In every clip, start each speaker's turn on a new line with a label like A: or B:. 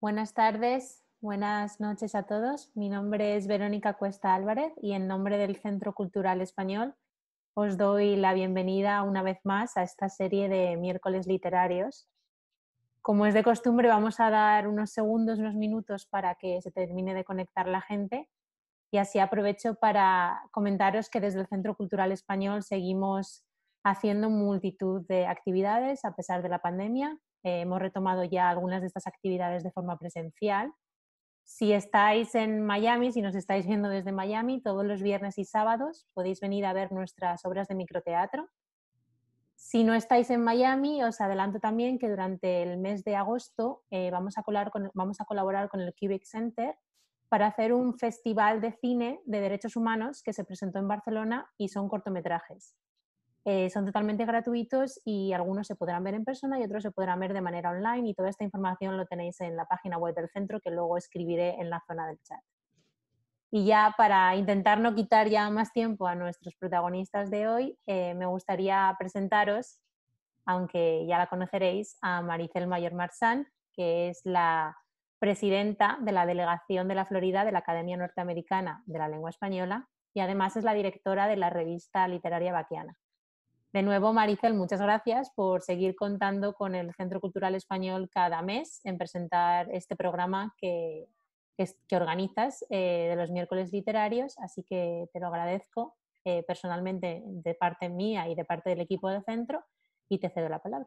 A: Buenas tardes, buenas noches a todos. Mi nombre es Verónica Cuesta Álvarez y en nombre del Centro Cultural Español os doy la bienvenida una vez más a esta serie de miércoles literarios. Como es de costumbre, vamos a dar unos segundos, unos minutos para que se termine de conectar la gente y así aprovecho para comentaros que desde el Centro Cultural Español seguimos haciendo multitud de actividades a pesar de la pandemia. Hemos retomado ya algunas de estas actividades de forma presencial. Si estáis en Miami, si nos estáis viendo desde Miami, todos los viernes y sábados podéis venir a ver nuestras obras de microteatro. Si no estáis en Miami, os adelanto también que durante el mes de agosto vamos a colaborar con el Cubic Center para hacer un festival de cine de derechos humanos que se presentó en Barcelona y son cortometrajes. Son totalmente gratuitos y algunos se podrán ver en persona y otros se podrán ver de manera online, y toda esta información lo tenéis en la página web del centro, que luego escribiré en la zona del chat. Y ya para intentar no quitar ya más tiempo a nuestros protagonistas de hoy, me gustaría presentaros, aunque ya la conoceréis, a Maricel Mayor Marsan, que es la presidenta de la Delegación de la Florida de la Academia Norteamericana de la Lengua Española y además es la directora de la revista literaria Baquiana. De nuevo, Maricel, muchas gracias por seguir contando con el Centro Cultural Español cada mes en presentar este programa que organizas de los miércoles literarios, así que te lo agradezco personalmente de parte mía y de parte del equipo del centro y te cedo la palabra.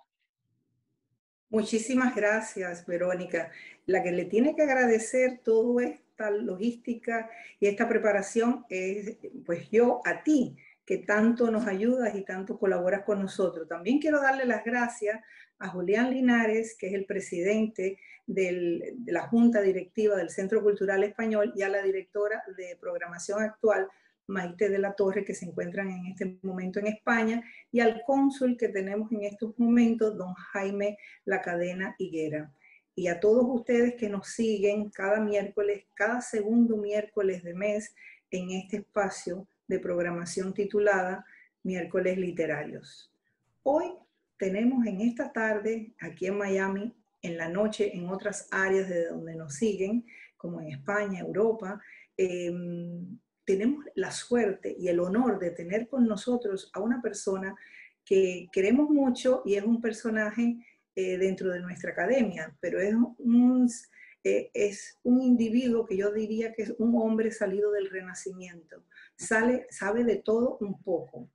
B: Muchísimas gracias, Verónica. La que le tiene que agradecer toda esta logística y esta preparación es, pues yo, a ti, que tanto nos ayudas y tanto colaboras con nosotros. También quiero darle las gracias a Julián Linares, que es el presidente de la Junta Directiva del Centro Cultural Español, y a la directora de programación actual, Maite de la Torre, que se encuentran en este momento en España, y al cónsul que tenemos en estos momentos, don Jaime La Cadena Higuera. Y a todos ustedes que nos siguen cada miércoles, cada segundo miércoles de mes, en este espacio de programación titulada Miércoles Literarios. Hoy tenemos en esta tarde, aquí en Miami, en la noche en otras áreas de donde nos siguen, como en España, Europa, tenemos la suerte y el honor de tener con nosotros a una persona que queremos mucho y es un personaje dentro de nuestra academia, pero es un individuo que yo diría que es un hombre salido del Renacimiento. Sabe de todo un poco.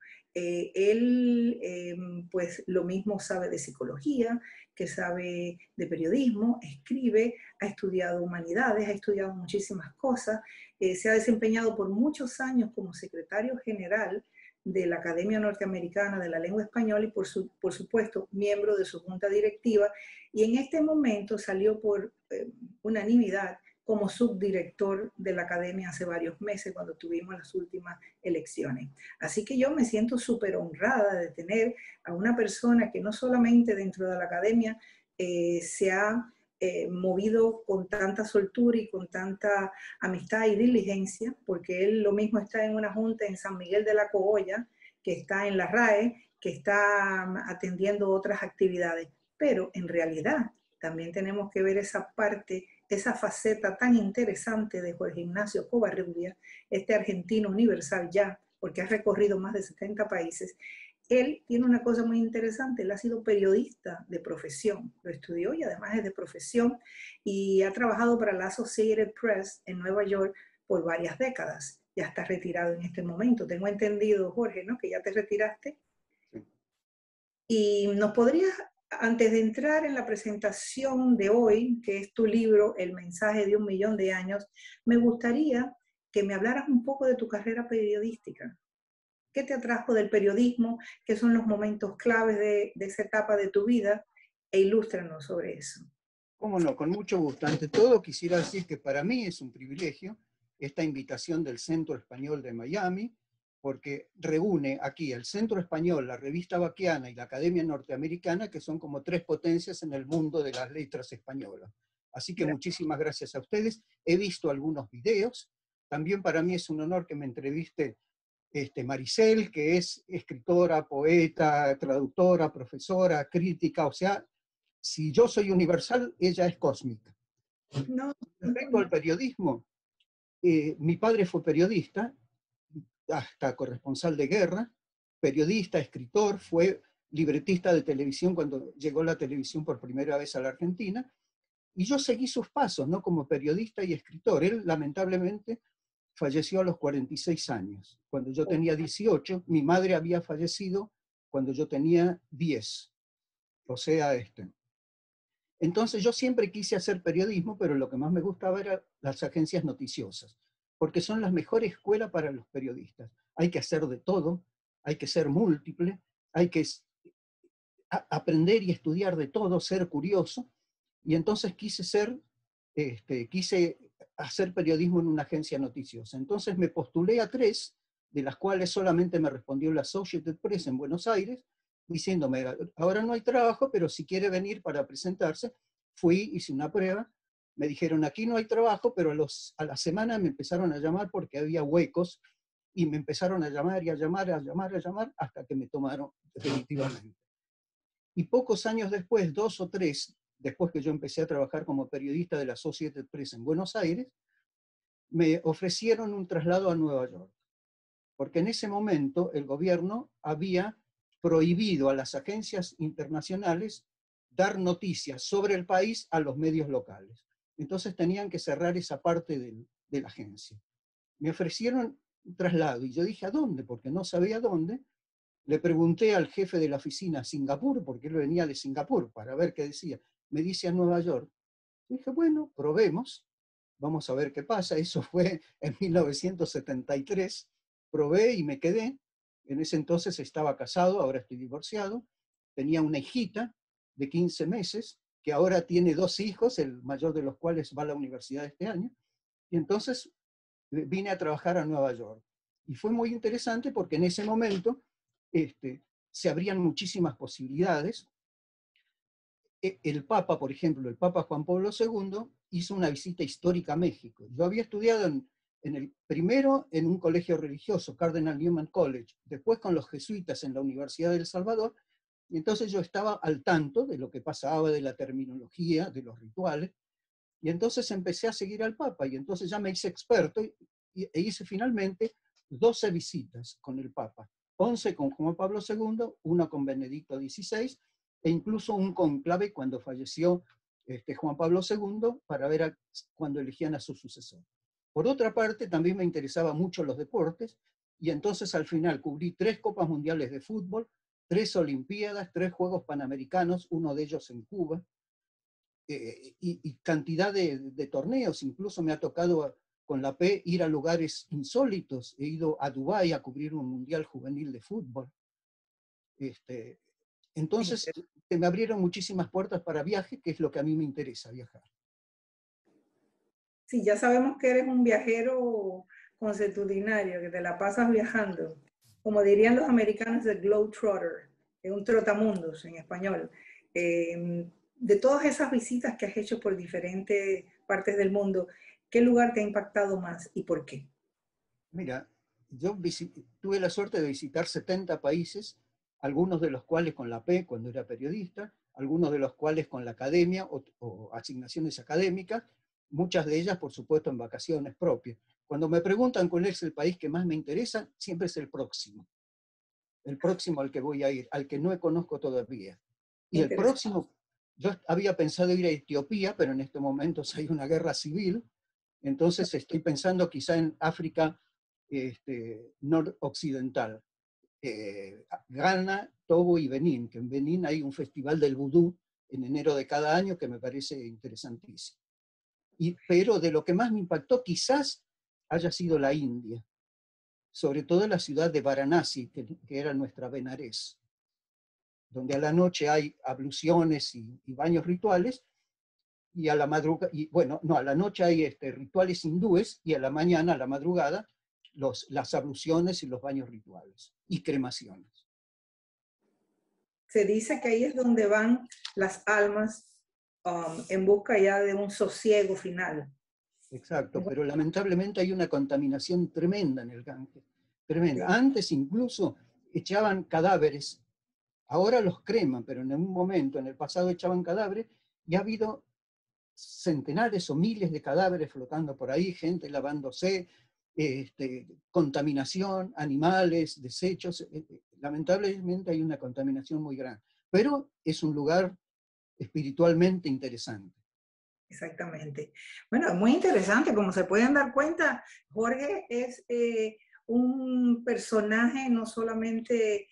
B: Él pues lo mismo sabe de psicología, que sabe de periodismo, escribe, ha estudiado humanidades, ha estudiado muchísimas cosas, se ha desempeñado por muchos años como secretario general de la Academia Norteamericana de la Lengua Española y por supuesto miembro de su junta directiva, y en este momento salió por unanimidad como subdirector de la academia hace varios meses cuando tuvimos las últimas elecciones. Así que yo me siento súper honrada de tener a una persona que no solamente dentro de la academia se ha movido con tanta soltura y con tanta amistad y diligencia, porque él lo mismo está en una junta en San Miguel de la Cogolla, que está en la RAE, que está atendiendo otras actividades. Pero en realidad también tenemos que ver esa parte, esa faceta tan interesante de Jorge Ignacio Covarrubias, este argentino universal ya, porque ha recorrido más de 70 países. Él tiene una cosa muy interesante, él ha sido periodista de profesión, lo estudió y además es de profesión, y ha trabajado para la Associated Press en Nueva York por varias décadas. Ya está retirado en este momento. Tengo entendido, Jorge, ¿no?, que ya te retiraste. Sí. Y nos podrías, antes de entrar en la presentación de hoy, que es tu libro, El mensaje de 1.000.000 de años, me gustaría que me hablaras un poco de tu carrera periodística. ¿Qué te atrajo del periodismo? ¿Qué son los momentos claves de esa etapa de tu vida? E ilústranos sobre eso.
C: Cómo no, con mucho gusto. Ante todo, quisiera decir que para mí es un privilegio esta invitación del Centro Español de Miami, porque reúne aquí el Centro Español, la revista Baquiana y la Academia Norteamericana, que son como tres potencias en el mundo de las letras españolas. Así que muchísimas gracias a ustedes. He visto algunos videos. También para mí es un honor que me entreviste Maricel, que es escritora, poeta, traductora, profesora, crítica, o sea, si yo soy universal, ella es cósmica.
B: No,
C: Respecto al periodismo, mi padre fue periodista, hasta corresponsal de guerra, periodista, escritor, fue libretista de televisión cuando llegó la televisión por primera vez a la Argentina, y yo seguí sus pasos, ¿no? Como periodista y escritor. Él, lamentablemente, falleció a los 46 años. Cuando yo tenía 18, mi madre había fallecido cuando yo tenía 10. O sea, Entonces yo siempre quise hacer periodismo, pero lo que más me gustaba eran las agencias noticiosas, porque son la mejor escuela para los periodistas. Hay que hacer de todo, hay que ser múltiple, hay que aprender y estudiar de todo, ser curioso, y entonces quise hacer periodismo en una agencia noticiosa. Entonces me postulé a 3, de las cuales solamente me respondió la Associated Press en Buenos Aires, diciéndome, ahora no hay trabajo, pero si quiere venir para presentarse. Fui, hice una prueba, me dijeron, aquí no hay trabajo, pero a la semana me empezaron a llamar porque había huecos, y me empezaron a llamar y a llamar, a llamar, a llamar, hasta que me tomaron definitivamente. Y pocos años después, 2 o 3, después que yo empecé a trabajar como periodista de la Associated Press en Buenos Aires, me ofrecieron un traslado a Nueva York, porque en ese momento el gobierno había prohibido a las agencias internacionales dar noticias sobre el país a los medios locales. Entonces tenían que cerrar esa parte de la agencia. Me ofrecieron un traslado y yo dije, ¿a dónde? Porque no sabía dónde. Le pregunté al jefe de la oficina a Singapur, porque él venía de Singapur, para ver qué decía. Me dice a Nueva York. Dije, bueno, probemos, vamos a ver qué pasa. Eso fue en 1973. Probé y me quedé. En ese entonces estaba casado, ahora estoy divorciado. Tenía una hijita de 15 meses, que ahora tiene 2 hijos, el mayor de los cuales va a la universidad este año. Y entonces vine a trabajar a Nueva York. Y fue muy interesante porque en ese momento se abrían muchísimas posibilidades. El Papa, por ejemplo, el Papa Juan Pablo II, hizo una visita histórica a México. Yo había estudiado primero en un colegio religioso, Cardinal Newman College, después con los jesuitas en la Universidad de El Salvador, y entonces yo estaba al tanto de lo que pasaba, de la terminología, de los rituales, y entonces empecé a seguir al Papa, y entonces ya me hice experto, e hice finalmente 12 visitas con el Papa, 11 con Juan Pablo II, una con Benedicto XVI, e incluso un conclave cuando falleció Juan Pablo II, para ver cuando elegían a su sucesor. Por otra parte, también me interesaban mucho los deportes, y entonces al final cubrí 3 Copas Mundiales de Fútbol, 3 Olimpiadas, 3 Juegos Panamericanos, uno de ellos en Cuba, y cantidad de torneos. Incluso me ha tocado con la P ir a lugares insólitos. He ido a Dubái a cubrir un mundial juvenil de fútbol. Entonces, se me abrieron muchísimas puertas para viaje, que es lo que a mí me interesa, viajar.
B: Sí, ya sabemos que eres un viajero consuetudinario, que te la pasas viajando. Como dirían los americanos, el globetrotter, un trotamundos en español. De todas esas visitas que has hecho por diferentes partes del mundo, ¿qué lugar te ha impactado más y por qué?
C: Mira, yo tuve la suerte de visitar 70 países, algunos de los cuales con la P cuando era periodista, algunos de los cuales con la academia o asignaciones académicas, muchas de ellas, por supuesto, en vacaciones propias. Cuando me preguntan cuál es el país que más me interesa, siempre es el próximo al que voy a ir, al que no conozco todavía. Y el próximo, yo había pensado ir a Etiopía, pero en estos momentos hay una guerra civil, entonces estoy pensando quizá en África noroccidental, Ghana, Togo y Benín, que en Benín hay un festival del vudú en enero de cada año que me parece interesantísimo. Pero de lo que más me impactó quizás haya sido la India, sobre todo la ciudad de Varanasi, que era nuestra Benarés, donde a la noche hay abluciones y baños rituales, y a la madrugada, a la noche hay rituales hindúes, y a la mañana, a la madrugada, las abluciones y los baños rituales, y cremaciones.
B: Se dice que ahí es donde van las almas en busca ya de un sosiego final.
C: Exacto, pero lamentablemente hay una contaminación tremenda en el Ganges, tremenda. Sí. Antes incluso echaban cadáveres, ahora los creman, pero en un momento, en el pasado echaban cadáveres, y ha habido centenares o miles de cadáveres flotando por ahí, gente lavándose, contaminación, animales, desechos. Lamentablemente hay una contaminación muy grande, pero es un lugar espiritualmente interesante.
B: Exactamente. Bueno, es muy interesante, como se pueden dar cuenta, Jorge es un personaje no solamente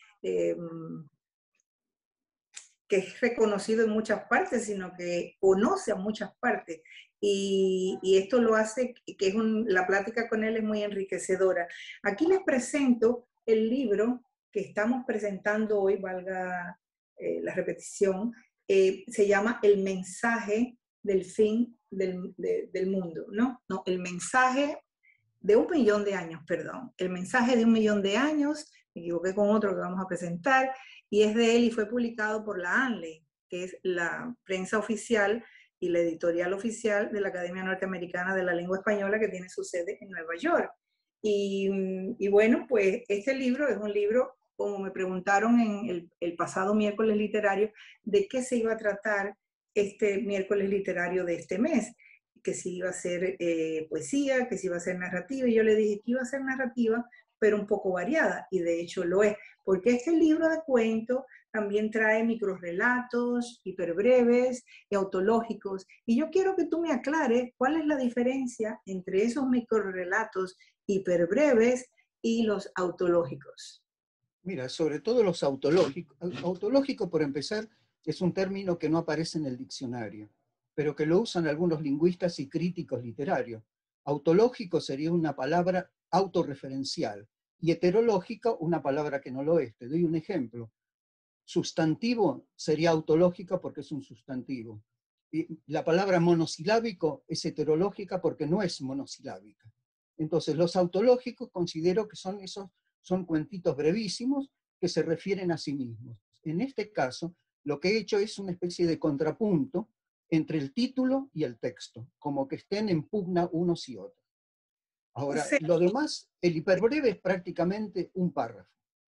B: que es reconocido en muchas partes, sino que conoce a muchas partes. Y esto lo hace, que es la plática con él es muy enriquecedora. Aquí les presento el libro que estamos presentando hoy, valga la repetición, se llama El mensaje del fin del mundo, ¿no? No, el mensaje de 1.000.000 de años, perdón. El mensaje de 1.000.000 de años, me equivoqué con otro que vamos a presentar, y es de él y fue publicado por la ANLE, que es la prensa oficial y la editorial oficial de la Academia Norteamericana de la Lengua Española, que tiene su sede en Nueva York. Y bueno, pues este libro es un libro, como me preguntaron en el pasado miércoles literario, de qué se iba a tratar este miércoles literario de este mes, que si iba a ser poesía, que si iba a ser narrativa, y yo le dije que iba a ser narrativa, pero un poco variada, y de hecho lo es, porque este libro de cuentos también trae microrrelatos, hiperbreves y autológicos, y yo quiero que tú me aclares cuál es la diferencia entre esos microrrelatos hiperbreves y los autológicos.
C: Mira, sobre todo los autológicos. Autológico, por empezar, es un término que no aparece en el diccionario, pero que lo usan algunos lingüistas y críticos literarios. Autológico sería una palabra autorreferencial y heterológico una palabra que no lo es. Te doy un ejemplo. Sustantivo sería autológica porque es un sustantivo. Y la palabra monosilábico es heterológica porque no es monosilábica. Entonces, los autológicos considero que son cuentitos brevísimos que se refieren a sí mismos. En este caso, lo que he hecho es una especie de contrapunto entre el título y el texto, como que estén en pugna unos y otros. Ahora, lo demás, el hiperbreve es prácticamente un párrafo.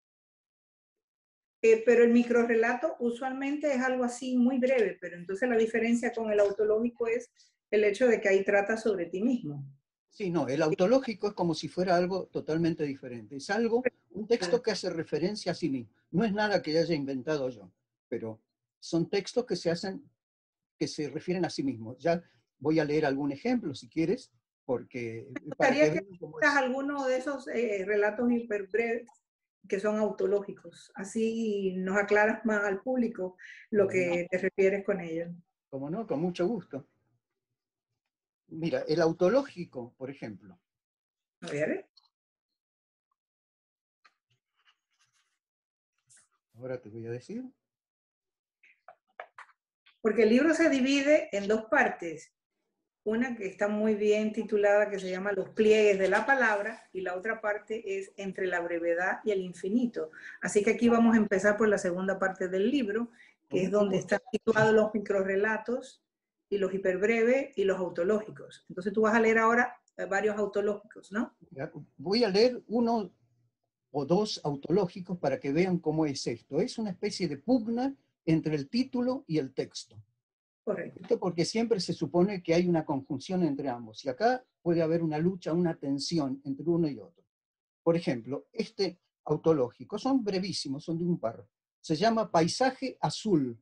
B: Pero el microrrelato usualmente es algo así muy breve, pero entonces la diferencia con el autológico es el hecho de que ahí trata sobre ti mismo.
C: Sí, no, el autológico es como si fuera algo totalmente diferente. Es un texto que hace referencia a sí mismo. No es nada que haya inventado yo, pero son textos que se refieren a sí mismos. Ya voy a leer algún ejemplo, si quieres, porque para que vean cómo es.
B: Alguno de esos relatos hiperbreves que son autológicos. Así nos aclaras más al público lo que te refieres con ello.
C: Como no, con mucho gusto. Mira, el autológico, por ejemplo.
B: A ver.
C: Ahora te voy a decir.
B: Porque el libro se divide en dos partes. Una que está muy bien titulada, que se llama Los pliegues de la palabra, y la otra parte es Entre la brevedad y el infinito. Así que aquí vamos a empezar por la segunda parte del libro, que es donde están situados los microrrelatos y los hiperbreves y los autológicos. Entonces tú vas a leer ahora varios autológicos, ¿no?
C: Voy a leer uno o dos autológicos para que vean cómo es esto. Es una especie de pugna entre el título y el texto.
B: Correcto.
C: Esto porque siempre se supone que hay una conjunción entre ambos, y acá puede haber una lucha, una tensión entre uno y otro. Por ejemplo, este autológico, son brevísimos, son de un párrafo, se llama Paisaje Azul.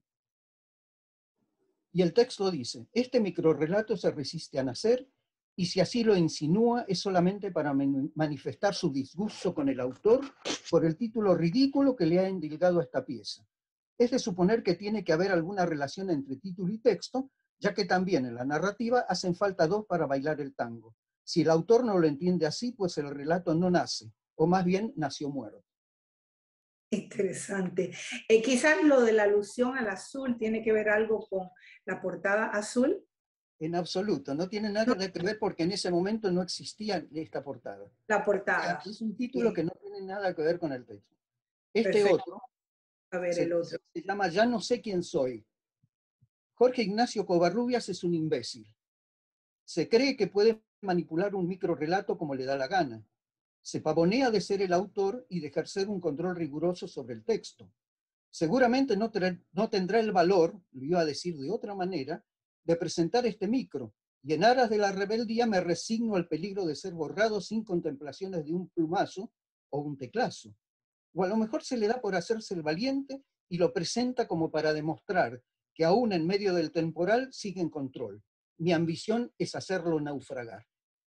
C: Y el texto dice, este microrrelato se resiste a nacer, y si así lo insinúa es solamente para manifestar su disgusto con el autor por el título ridículo que le ha endilgado a esta pieza. Es de suponer que tiene que haber alguna relación entre título y texto, ya que también en la narrativa hacen falta dos para bailar el tango. Si el autor no lo entiende así, pues el relato no nace, o más bien nació muerto.
B: Interesante. Quizás lo de la alusión al azul tiene que ver algo con la portada azul.
C: En absoluto, no tiene nada que ver porque en ese momento no existía esta portada.
B: La portada.
C: Es un título que no tiene nada que ver con el texto. Este
B: Perfecto.
C: otro,
B: A ver, el otro.
C: se llama Ya no sé quién soy. Jorge Ignacio Covarrubias es un imbécil. Se cree que puede manipular un microrrelato como le da la gana. Se pavonea de ser el autor y de ejercer un control riguroso sobre el texto. Seguramente no tendrá el valor, lo iba a decir de otra manera, de presentar este micro, y en aras de la rebeldía me resigno al peligro de ser borrado sin contemplaciones de un plumazo o un teclazo. O a lo mejor se le da por hacerse el valiente y lo presenta como para demostrar que aún en medio del temporal sigue en control. Mi ambición es hacerlo naufragar.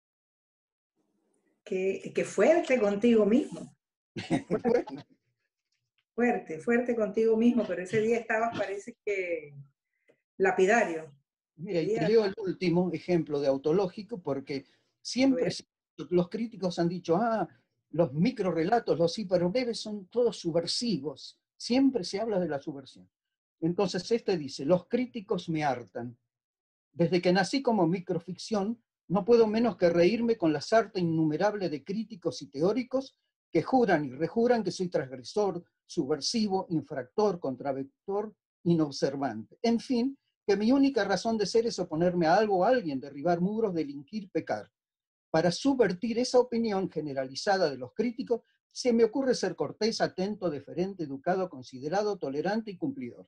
B: Qué fuerte contigo mismo.
C: Bueno,
B: Fuerte, fuerte contigo mismo, pero ese día estabas, parece que lapidario.
C: mira,
B: El
C: y te
B: día,
C: leo el último ejemplo de autológico, porque
B: a
C: siempre
B: ver,
C: los críticos han dicho, los microrelatos, los hiperbreves son todos subversivos. Siempre se habla de la subversión. Entonces este dice, los críticos me hartan. Desde que nací como microficción, no puedo menos que reírme con la sarta innumerable de críticos y teóricos que juran y rejuran que soy transgresor, subversivo, infractor, contravector, inobservante. En fin, que mi única razón de ser es oponerme a algo o a alguien, derribar muros, delinquir, pecar. Para subvertir esa opinión generalizada de los críticos, se me ocurre ser cortés, atento, deferente, educado, considerado, tolerante y cumplidor.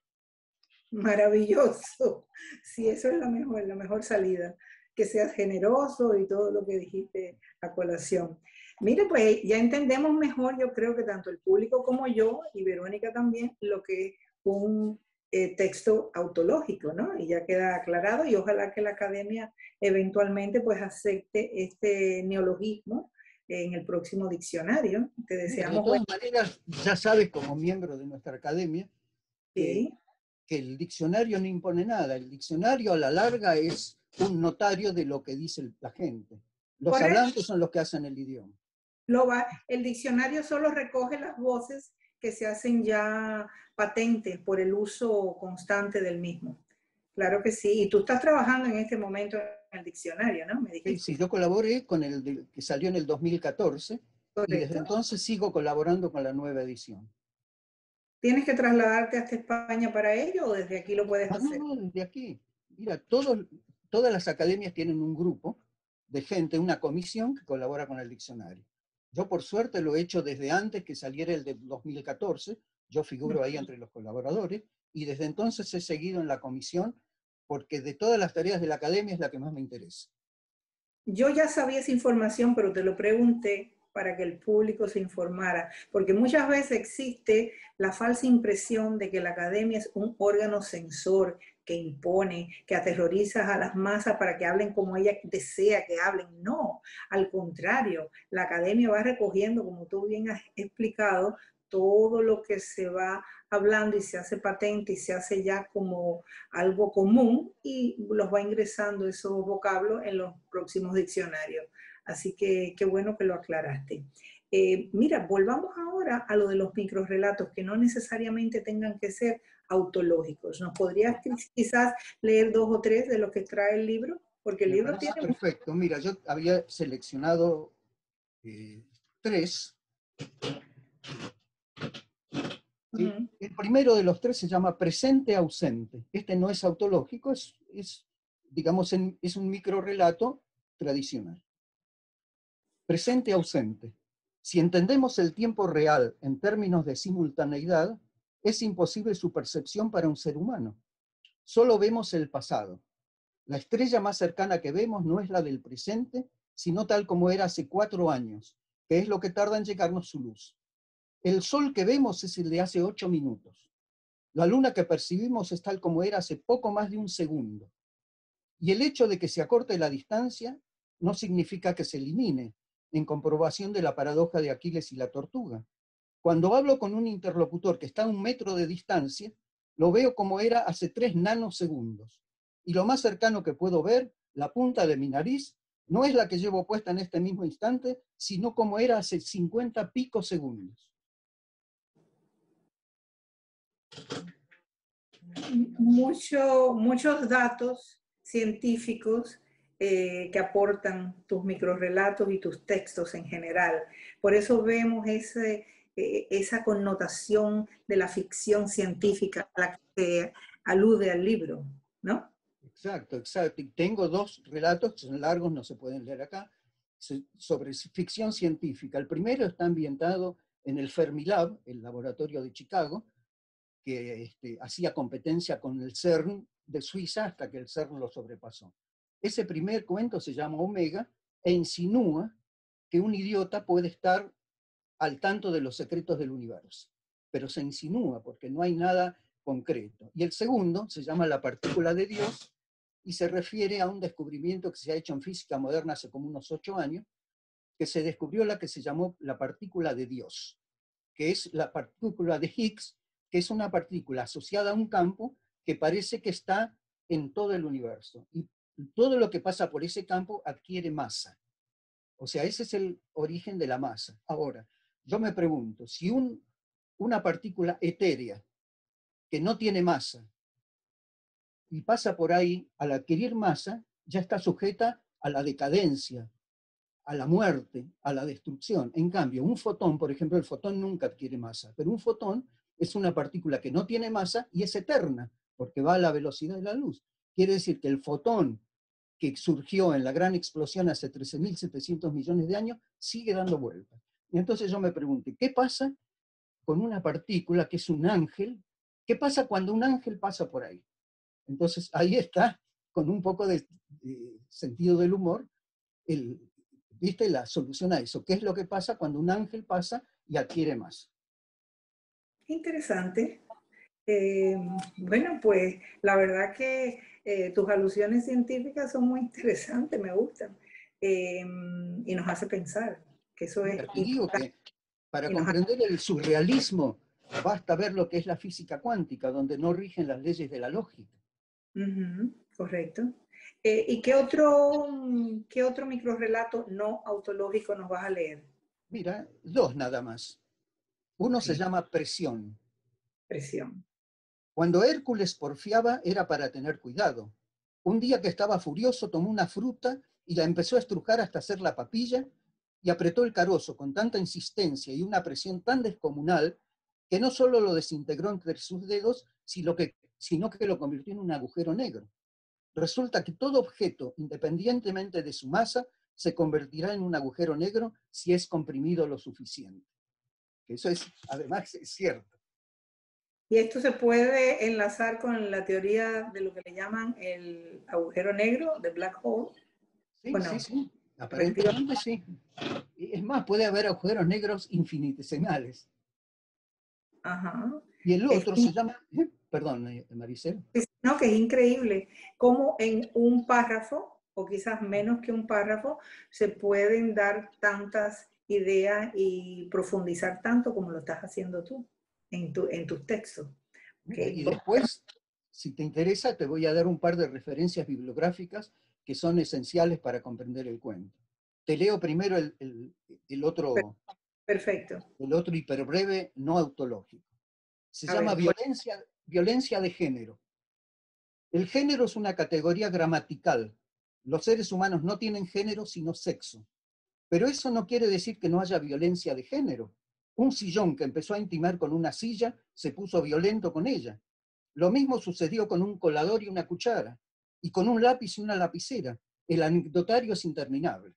B: maravilloso. Sí, eso es la mejor salida. Que seas generoso y todo lo que dijiste a colación. Mire, pues ya entendemos mejor, yo creo que tanto el público como yo, y Verónica también, lo que es un texto autológico, ¿no? Y ya queda aclarado y ojalá que la academia eventualmente pues acepte este neologismo en el próximo diccionario. Te
C: Mira, de
B: deseamos buen...
C: todas maneras, ya sabes como miembro de nuestra academia que,
B: Sí.
C: que el diccionario no impone nada. El diccionario a la larga es un notario de lo que dice la gente. Los
B: Correcto.
C: hablantes son los que hacen el idioma.
B: El diccionario solo recoge las voces que se hacen ya patentes por el uso constante del mismo. Claro que sí. Y tú estás trabajando en este momento en el diccionario, ¿no? Me dijiste.
C: Sí, yo colaboré con el que salió en el 2014 y desde
B: Correcto.
C: entonces sigo colaborando con la nueva edición.
B: ¿Tienes que trasladarte hasta España para ello o desde aquí lo puedes
C: No,
B: hacer?
C: no, desde aquí. Mira, todas las academias tienen un grupo de gente, una comisión que colabora con el diccionario. Yo, por suerte, lo he hecho desde antes que saliera el de 2014. Yo figuro ahí entre los colaboradores y desde entonces he seguido en la comisión porque de todas las tareas de la academia es la que más me interesa.
B: Yo ya sabía esa información, pero te lo pregunté para que el público se informara, porque muchas veces existe la falsa impresión de que la academia es un órgano censor que impone, que aterroriza a las masas para que hablen como ella desea que hablen. No, al contrario, la academia va recogiendo, como tú bien has explicado, todo lo que se va hablando y se hace patente y se hace ya como algo común y los va ingresando esos vocablos en los próximos diccionarios. Así que qué bueno que lo aclaraste. Mira, volvamos ahora a lo de los microrelatos, que no necesariamente tengan que ser autológicos. ¿Nos podrías quizás leer 2 o 3 de los que trae el libro? Porque el
C: Me
B: libro
C: parece
B: tiene...
C: perfecto. Mira, yo había seleccionado 3.
B: Uh-huh.
C: El primero de los 3 se llama presente ausente. Este no es autológico, digamos, es un microrrelato tradicional. Presente ausente. Si entendemos el tiempo real en términos de simultaneidad, es imposible su percepción para un ser humano. Solo vemos el pasado. La estrella más cercana que vemos no es la del presente, sino tal como era hace 4 años, que es lo que tarda en llegarnos su luz. El sol que vemos es el de hace 8 minutos. La luna que percibimos es tal como era hace poco más de un segundo. Y el hecho de que se acorte la distancia no significa que se elimine, en comprobación de la paradoja de Aquiles y la tortuga. Cuando hablo con un interlocutor que está a 1 metro de distancia, lo veo como era hace 3 nanosegundos. Y lo más cercano que puedo ver, la punta de mi nariz, no es la que llevo puesta en este mismo instante, sino como era hace 50 picosegundos.
B: Muchos datos científicos que aportan tus microrelatos y tus textos en general. Por eso vemos esa connotación de la ficción científica a la que se alude al libro, ¿no?
C: Exacto, exacto. Y tengo 2 relatos que son largos, no se pueden leer acá, sobre ficción científica. El primero está ambientado en el Fermilab, el laboratorio de Chicago, que hacía competencia con el CERN de Suiza hasta que el CERN lo sobrepasó. Ese primer cuento se llama Omega e insinúa que un idiota puede estar al tanto de los secretos del universo, pero se insinúa porque no hay nada concreto. Y el segundo se llama La partícula de Dios y se refiere a un descubrimiento que se ha hecho en física moderna hace como unos 8 años, que se descubrió la que se llamó la partícula de Dios, que es la partícula de Higgs, que es una partícula asociada a un campo que parece que está en todo el universo. Y todo lo que pasa por ese campo adquiere masa. O sea, ese es el origen de la masa. Ahora, yo me pregunto, si una partícula etérea que no tiene masa y pasa por ahí, al adquirir masa, ya está sujeta a la decadencia, a la muerte, a la destrucción. En cambio, un fotón, por ejemplo, el fotón nunca adquiere masa, pero un fotón es una partícula que no tiene masa y es eterna, porque va a la velocidad de la luz. Quiere decir que el fotón que surgió en la gran explosión hace 13.700 millones de años sigue dando vueltas. Y entonces yo me pregunté, ¿qué pasa con una partícula que es un ángel? ¿Qué pasa cuando un ángel pasa por ahí? Entonces ahí está, con un poco de sentido del humor, ¿viste? La solución a eso. ¿Qué es lo que pasa cuando un ángel pasa y adquiere más?
B: Interesante. Bueno, pues la verdad que tus alusiones científicas son muy interesantes, me gustan. Y nos hace pensar que eso es
C: Mira, te digo
B: importante.
C: que para
B: Y nos hace...
C: comprender el surrealismo basta ver lo que es la física cuántica, donde no rigen las leyes de la lógica.
B: Correcto. ¿Y qué otro microrrelato no autológico nos vas a leer?
C: Mira, 2 nada más. Uno se
B: Ok,
C: llama Presión.
B: presión.
C: Cuando Hércules porfiaba era para tener cuidado. Un día que estaba furioso tomó una fruta y la empezó a estrujar hasta hacer la papilla y apretó el carozo con tanta insistencia y una presión tan descomunal que no solo lo desintegró entre sus dedos, sino que lo convirtió en un agujero negro. Resulta que todo objeto, independientemente de su masa, se convertirá en un agujero negro si es comprimido lo suficiente. Eso es, además, es cierto.
B: Y esto se puede enlazar con la teoría de lo que le llaman el agujero negro, de black hole.
C: Sí, sí,
B: Bueno,
C: sí.
B: efectivamente.
C: Aparentemente sí. Es más, puede haber agujeros negros infinitesimales.
B: Ajá.
C: Y el
B: Es,
C: otro se llama, perdón, Maricel.
B: no, que es increíble cómo en un párrafo, o quizás menos que un párrafo, se pueden dar tantas ideas y profundizar tanto como lo estás haciendo tú en tus textos.
C: Mira,
B: ¿Okay?
C: y después, si te interesa, te voy a dar un par de referencias bibliográficas que son esenciales para comprender el cuento. Te leo primero
B: Perfecto.
C: el otro hiperbreve no autológico. Se
B: A
C: llama
B: ver, ¿cuál?
C: violencia de género. El género es una categoría gramatical. Los seres humanos no tienen género sino sexo. Pero eso no quiere decir que no haya violencia de género. Un sillón que empezó a intimar con una silla se puso violento con ella. Lo mismo sucedió con un colador y una cuchara, y con un lápiz y una lapicera. El anecdotario es interminable.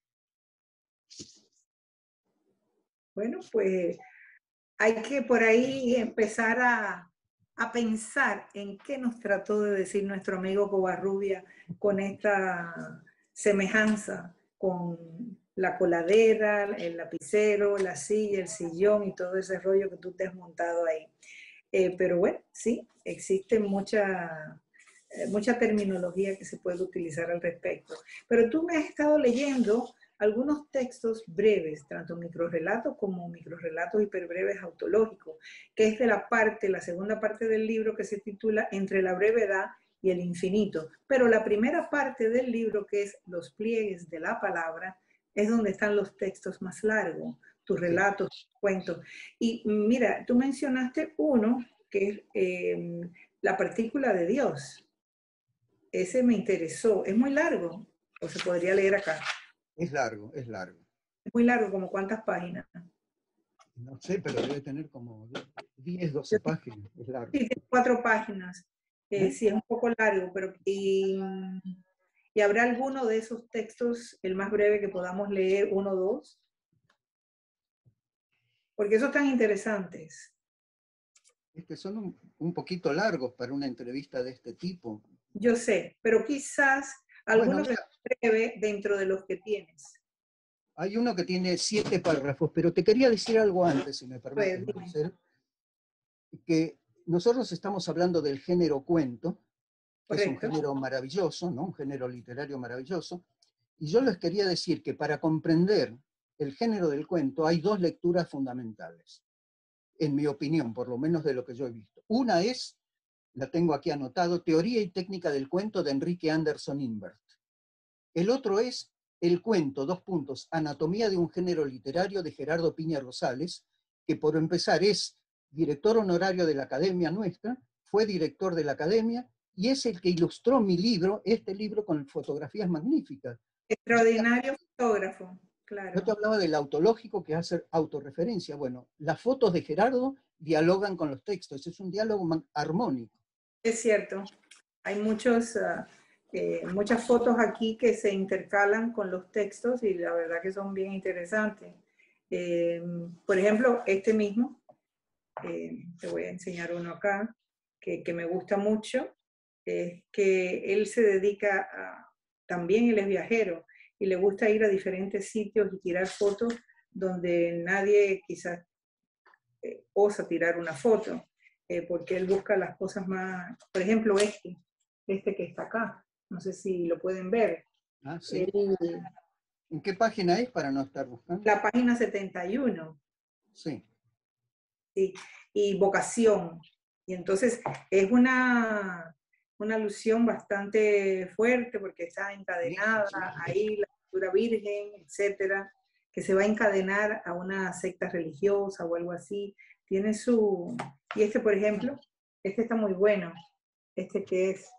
B: Bueno, pues hay que por ahí empezar a pensar en qué nos trató de decir nuestro amigo Covarrubia con esta semejanza con la coladera, el lapicero, la silla, el sillón y todo ese rollo que tú te has montado ahí. Pero bueno, sí, existe mucha terminología que se puede utilizar al respecto. Pero tú me has estado leyendo algunos textos breves, tanto microrelatos como microrelatos hiperbreves autológicos, que es de la segunda parte del libro que se titula Entre la brevedad y el infinito. Pero la primera parte del libro, que es Los pliegues de la palabra, es donde están los textos más largos, tus
C: Sí,
B: relatos, tus cuentos. Y mira, tú mencionaste uno que es la partícula de Dios. Ese me interesó. Es muy largo, o se podría leer acá.
C: es largo, es largo.
B: Es muy largo, como cuántas páginas.
C: No sé, pero debe tener como 10,
B: Yo
C: 12 páginas, es largo.
B: sí, tiene 4 páginas.
C: ¿Eh?
B: Sí, es un poco largo, pero y habrá alguno de esos textos, el más breve que podamos leer, uno o dos, porque esos están interesantes.
C: Es que son un poquito largos para una entrevista de este tipo.
B: yo sé, pero quizás
C: Bueno,
B: alguno que
C: mira,
B: sea breve dentro de los que tienes.
C: hay uno que tiene 7 párrafos, pero te quería decir algo antes, si me
B: Pues
C: permites,
B: dime.
C: Maricel, que nosotros estamos hablando del género cuento, que es un
B: Correcto.
C: género maravilloso, ¿no? Un género literario maravilloso, y yo les quería decir que para comprender el género del cuento hay 2 lecturas fundamentales, en mi opinión, por lo menos de lo que yo he visto. Una es, la tengo aquí anotado, Teoría y técnica del cuento de Enrique Anderson Imbert. El otro es El cuento, 2 puntos, Anatomía de un género literario de Gerardo Piña Rosales, que por empezar es director honorario de la Academia nuestra, fue director de la Academia y es el que ilustró mi libro, este libro con fotografías magníficas.
B: Extraordinario fotógrafo,
C: Yo te
B: claro.
C: hablaba del autológico, que hace autorreferencia. Bueno, las fotos de Gerardo dialogan con los textos, es un diálogo armónico.
B: Es cierto. Hay muchas fotos aquí que se intercalan con los textos y la verdad que son bien interesantes. Por ejemplo, este mismo, te voy a enseñar uno acá, que me gusta mucho, es que él se dedica también él es viajero y le gusta ir a diferentes sitios y tirar fotos donde nadie quizás osa tirar una foto, porque él busca las cosas más, por ejemplo, este que está acá, no sé si lo pueden ver.
C: Ah, sí.
B: Él,
C: ¿En qué página es para no estar buscando?
B: la página 71,
C: Sí.
B: ¿sí? Y vocación. Y entonces es una alusión bastante fuerte porque está encadenada ahí la cultura virgen, etcétera, que se va a encadenar a una secta religiosa o algo así. Tiene su... Y este, por ejemplo, este está muy bueno. Este que es...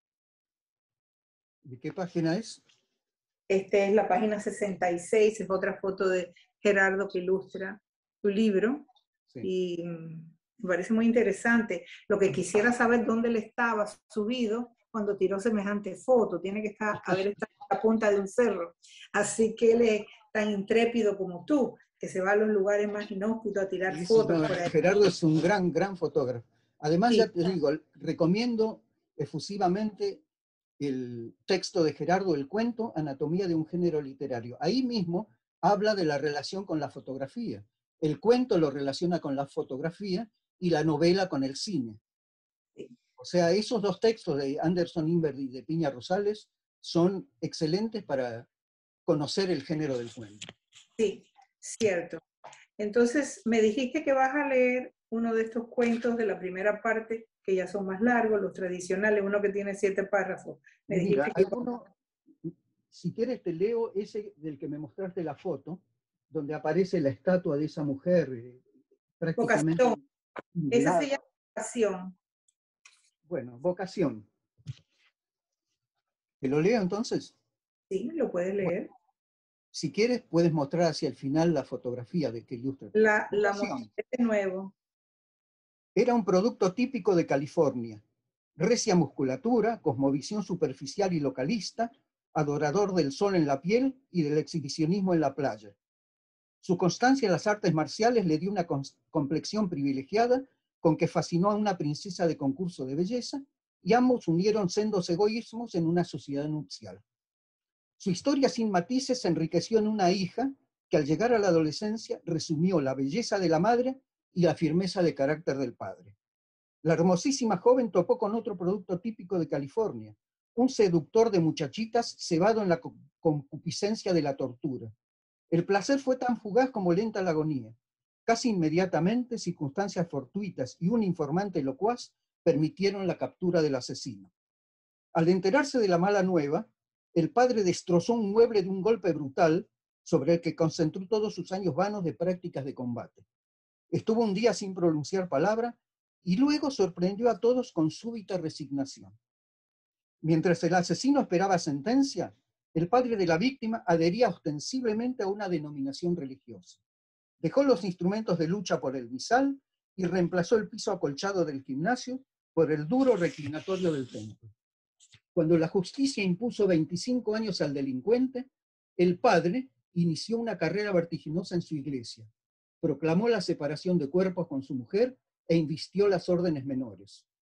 C: ¿De qué página es?
B: Este es la página 66, es otra foto de Gerardo que ilustra tu libro.
C: Sí.
B: Y me parece muy interesante. Lo que quisiera saber dónde él estaba subido cuando tiró semejante foto. Tiene que haber estado en la punta de un cerro. Así que él es tan intrépido como tú, que se va a los lugares más inhóspitos a tirar
C: Sí,
B: fotos
C: no,
B: por ahí.
C: Gerardo es un gran fotógrafo. Además,
B: Sí,
C: ya te digo, recomiendo efusivamente el texto de Gerardo, el cuento, Anatomía de un género literario. Ahí mismo habla de la relación con la fotografía. El cuento lo relaciona con la fotografía y la novela con el cine. O sea, esos 2 textos de Anderson Imbert y de Piña Rosales son excelentes para conocer el género del cuento.
B: sí, cierto. Entonces, me dijiste que vas a leer uno de estos cuentos de la primera parte, que ya son más largos, los tradicionales, uno que tiene 7 párrafos. Me
C: Mira,
B: dijiste que
C: hay uno, si quieres te leo ese del que me mostraste la foto, donde aparece la estatua de esa mujer prácticamente
B: vocación, ese se llama
C: mutilada.
B: vocación.
C: Bueno, vocación. ¿Te lo leo entonces?
B: Sí, lo puedes
C: Bueno,
B: leer.
C: si quieres puedes mostrar hacia el final la fotografía de que ilustra.
B: La
C: Vocación.
B: mostré de nuevo.
C: Era un producto típico de California. Recia musculatura, cosmovisión superficial y localista, adorador del sol en la piel y del exhibicionismo en la playa. Su constancia en las artes marciales le dio una complexión privilegiada con que fascinó a una princesa de concurso de belleza y ambos unieron sendos egoísmos en una sociedad nupcial. Su historia sin matices se enriqueció en una hija que al llegar a la adolescencia resumió la belleza de la madre y la firmeza de carácter del padre. La hermosísima joven topó con otro producto típico de California, un seductor de muchachitas cebado en la concupiscencia de la tortura. El placer fue tan fugaz como lenta la agonía. Casi inmediatamente, circunstancias fortuitas y un informante locuaz permitieron la captura del asesino. Al enterarse de la mala nueva, el padre destrozó un mueble de un golpe brutal sobre el que concentró todos sus años vanos de prácticas de combate. Estuvo un día sin pronunciar palabra y luego sorprendió a todos con súbita resignación. Mientras el asesino esperaba sentencia, el padre de la víctima adhería ostensiblemente a una denominación religiosa. Dejó los instrumentos de lucha por el misal y reemplazó el piso acolchado del gimnasio por el duro reclinatorio del templo. Cuando la justicia impuso 25 años al delincuente, el padre inició una carrera vertiginosa en su iglesia, proclamó la separación de cuerpos con su mujer e invistió las órdenes menores.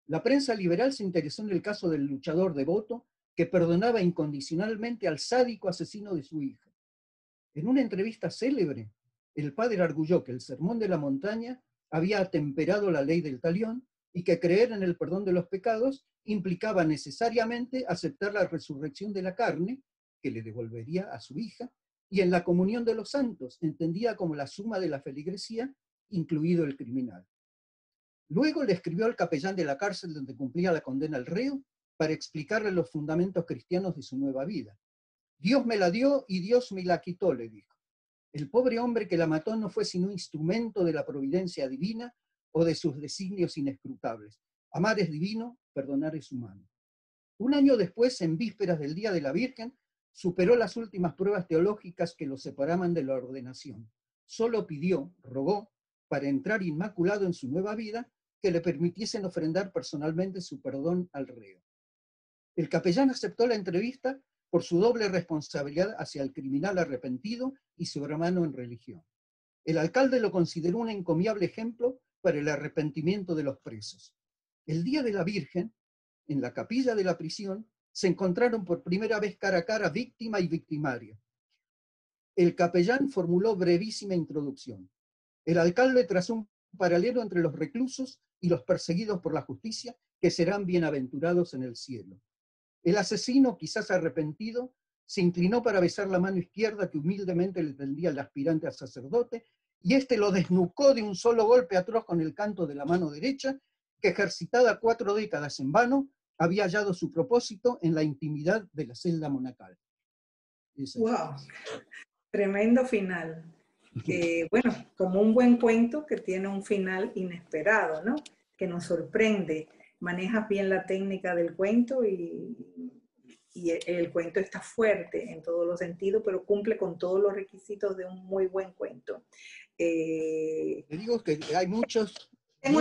C: La prensa liberal se interesó en el caso del luchador devoto que perdonaba incondicionalmente al sádico asesino de su hija. En una entrevista célebre, el padre arguyó que el sermón de la montaña había atemperado la ley del talión y que creer en el perdón de los pecados implicaba necesariamente aceptar la resurrección de la carne, que le devolvería a su hija, y en la comunión de los santos, entendida como la suma de la feligresía, incluido el criminal. Luego le escribió al capellán de la cárcel donde cumplía la condena al reo para explicarle los fundamentos cristianos de su nueva vida. Dios me la dio y Dios me la quitó, le dijo. El pobre hombre que la mató no fue sino instrumento de la providencia divina o de sus designios inescrutables. Amar es divino, perdonar es humano. Un año después, en vísperas del Día de la Virgen, superó las últimas pruebas teológicas que lo separaban de la ordenación. Solo pidió, rogó, para entrar inmaculado en su nueva vida, que le permitiesen ofrendar personalmente su perdón al reo. El capellán aceptó la entrevista por su doble responsabilidad hacia el criminal arrepentido y su hermano en religión. El alcalde lo consideró un encomiable ejemplo para el arrepentimiento de los presos. El Día de la Virgen, en la capilla de la prisión, se encontraron por primera vez cara a cara víctima y victimario. El capellán formuló brevísima introducción. El alcalde trazó un paralelo entre los reclusos y los perseguidos por la justicia, que serán bienaventurados en el cielo. El asesino, quizás arrepentido, se inclinó para besar la mano izquierda que humildemente le tendía el aspirante a sacerdote, y éste lo desnucó de un solo golpe atroz con el canto de la mano derecha, que ejercitada 4 décadas en vano, había hallado su propósito en la intimidad de la celda monacal.
B: ¡Wow! Tremendo final. Bueno, como un buen cuento que tiene un final inesperado, ¿no? Que nos sorprende. Manejas bien la técnica del cuento y el cuento está fuerte en todos los sentidos, pero cumple con todos los requisitos de un muy buen cuento.
C: Te digo que hay muchos...
B: Tengo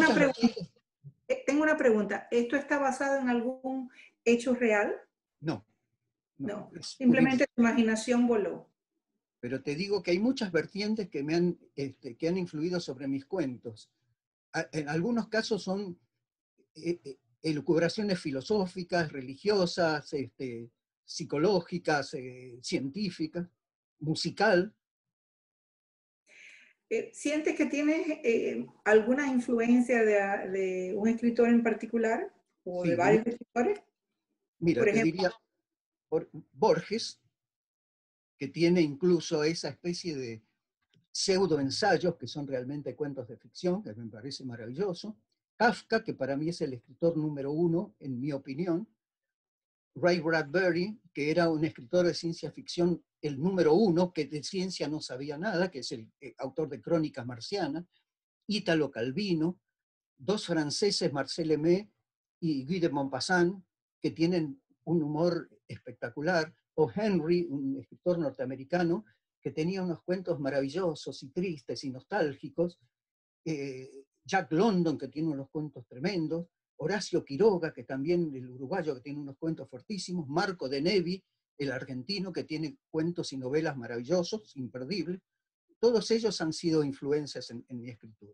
B: una pregunta. ¿Esto está basado en algún hecho real?
C: No.
B: No. Simplemente tu imaginación voló.
C: Pero te digo que hay muchas vertientes que que han influido sobre mis cuentos. En algunos casos son elucubraciones filosóficas, religiosas, psicológicas, científicas, musical.
B: ¿Sientes que tienes alguna influencia de un escritor en particular o
C: Sí,
B: de varios escritores?
C: Mira,
B: por
C: te
B: ejemplo,
C: diría Borges, que tiene incluso esa especie de pseudoensayos que son realmente cuentos de ficción, que me parece maravilloso. Kafka, que para mí es el escritor número 1, en mi opinión. Ray Bradbury, que era un escritor de ciencia ficción, el número 1, que de ciencia no sabía nada, que es el autor de Crónicas Marcianas. Italo Calvino, 2 franceses, Marcel Aimé y Guy de Maupassant, que tienen un humor espectacular. O Henry, un escritor norteamericano, que tenía unos cuentos maravillosos y tristes y nostálgicos. Jack London, que tiene unos cuentos tremendos. Horacio Quiroga, que también, el uruguayo, que tiene unos cuentos fortísimos. Marco de Nevi, el argentino, que tiene cuentos y novelas maravillosos, imperdibles. Todos ellos han sido influencias en mi escritura.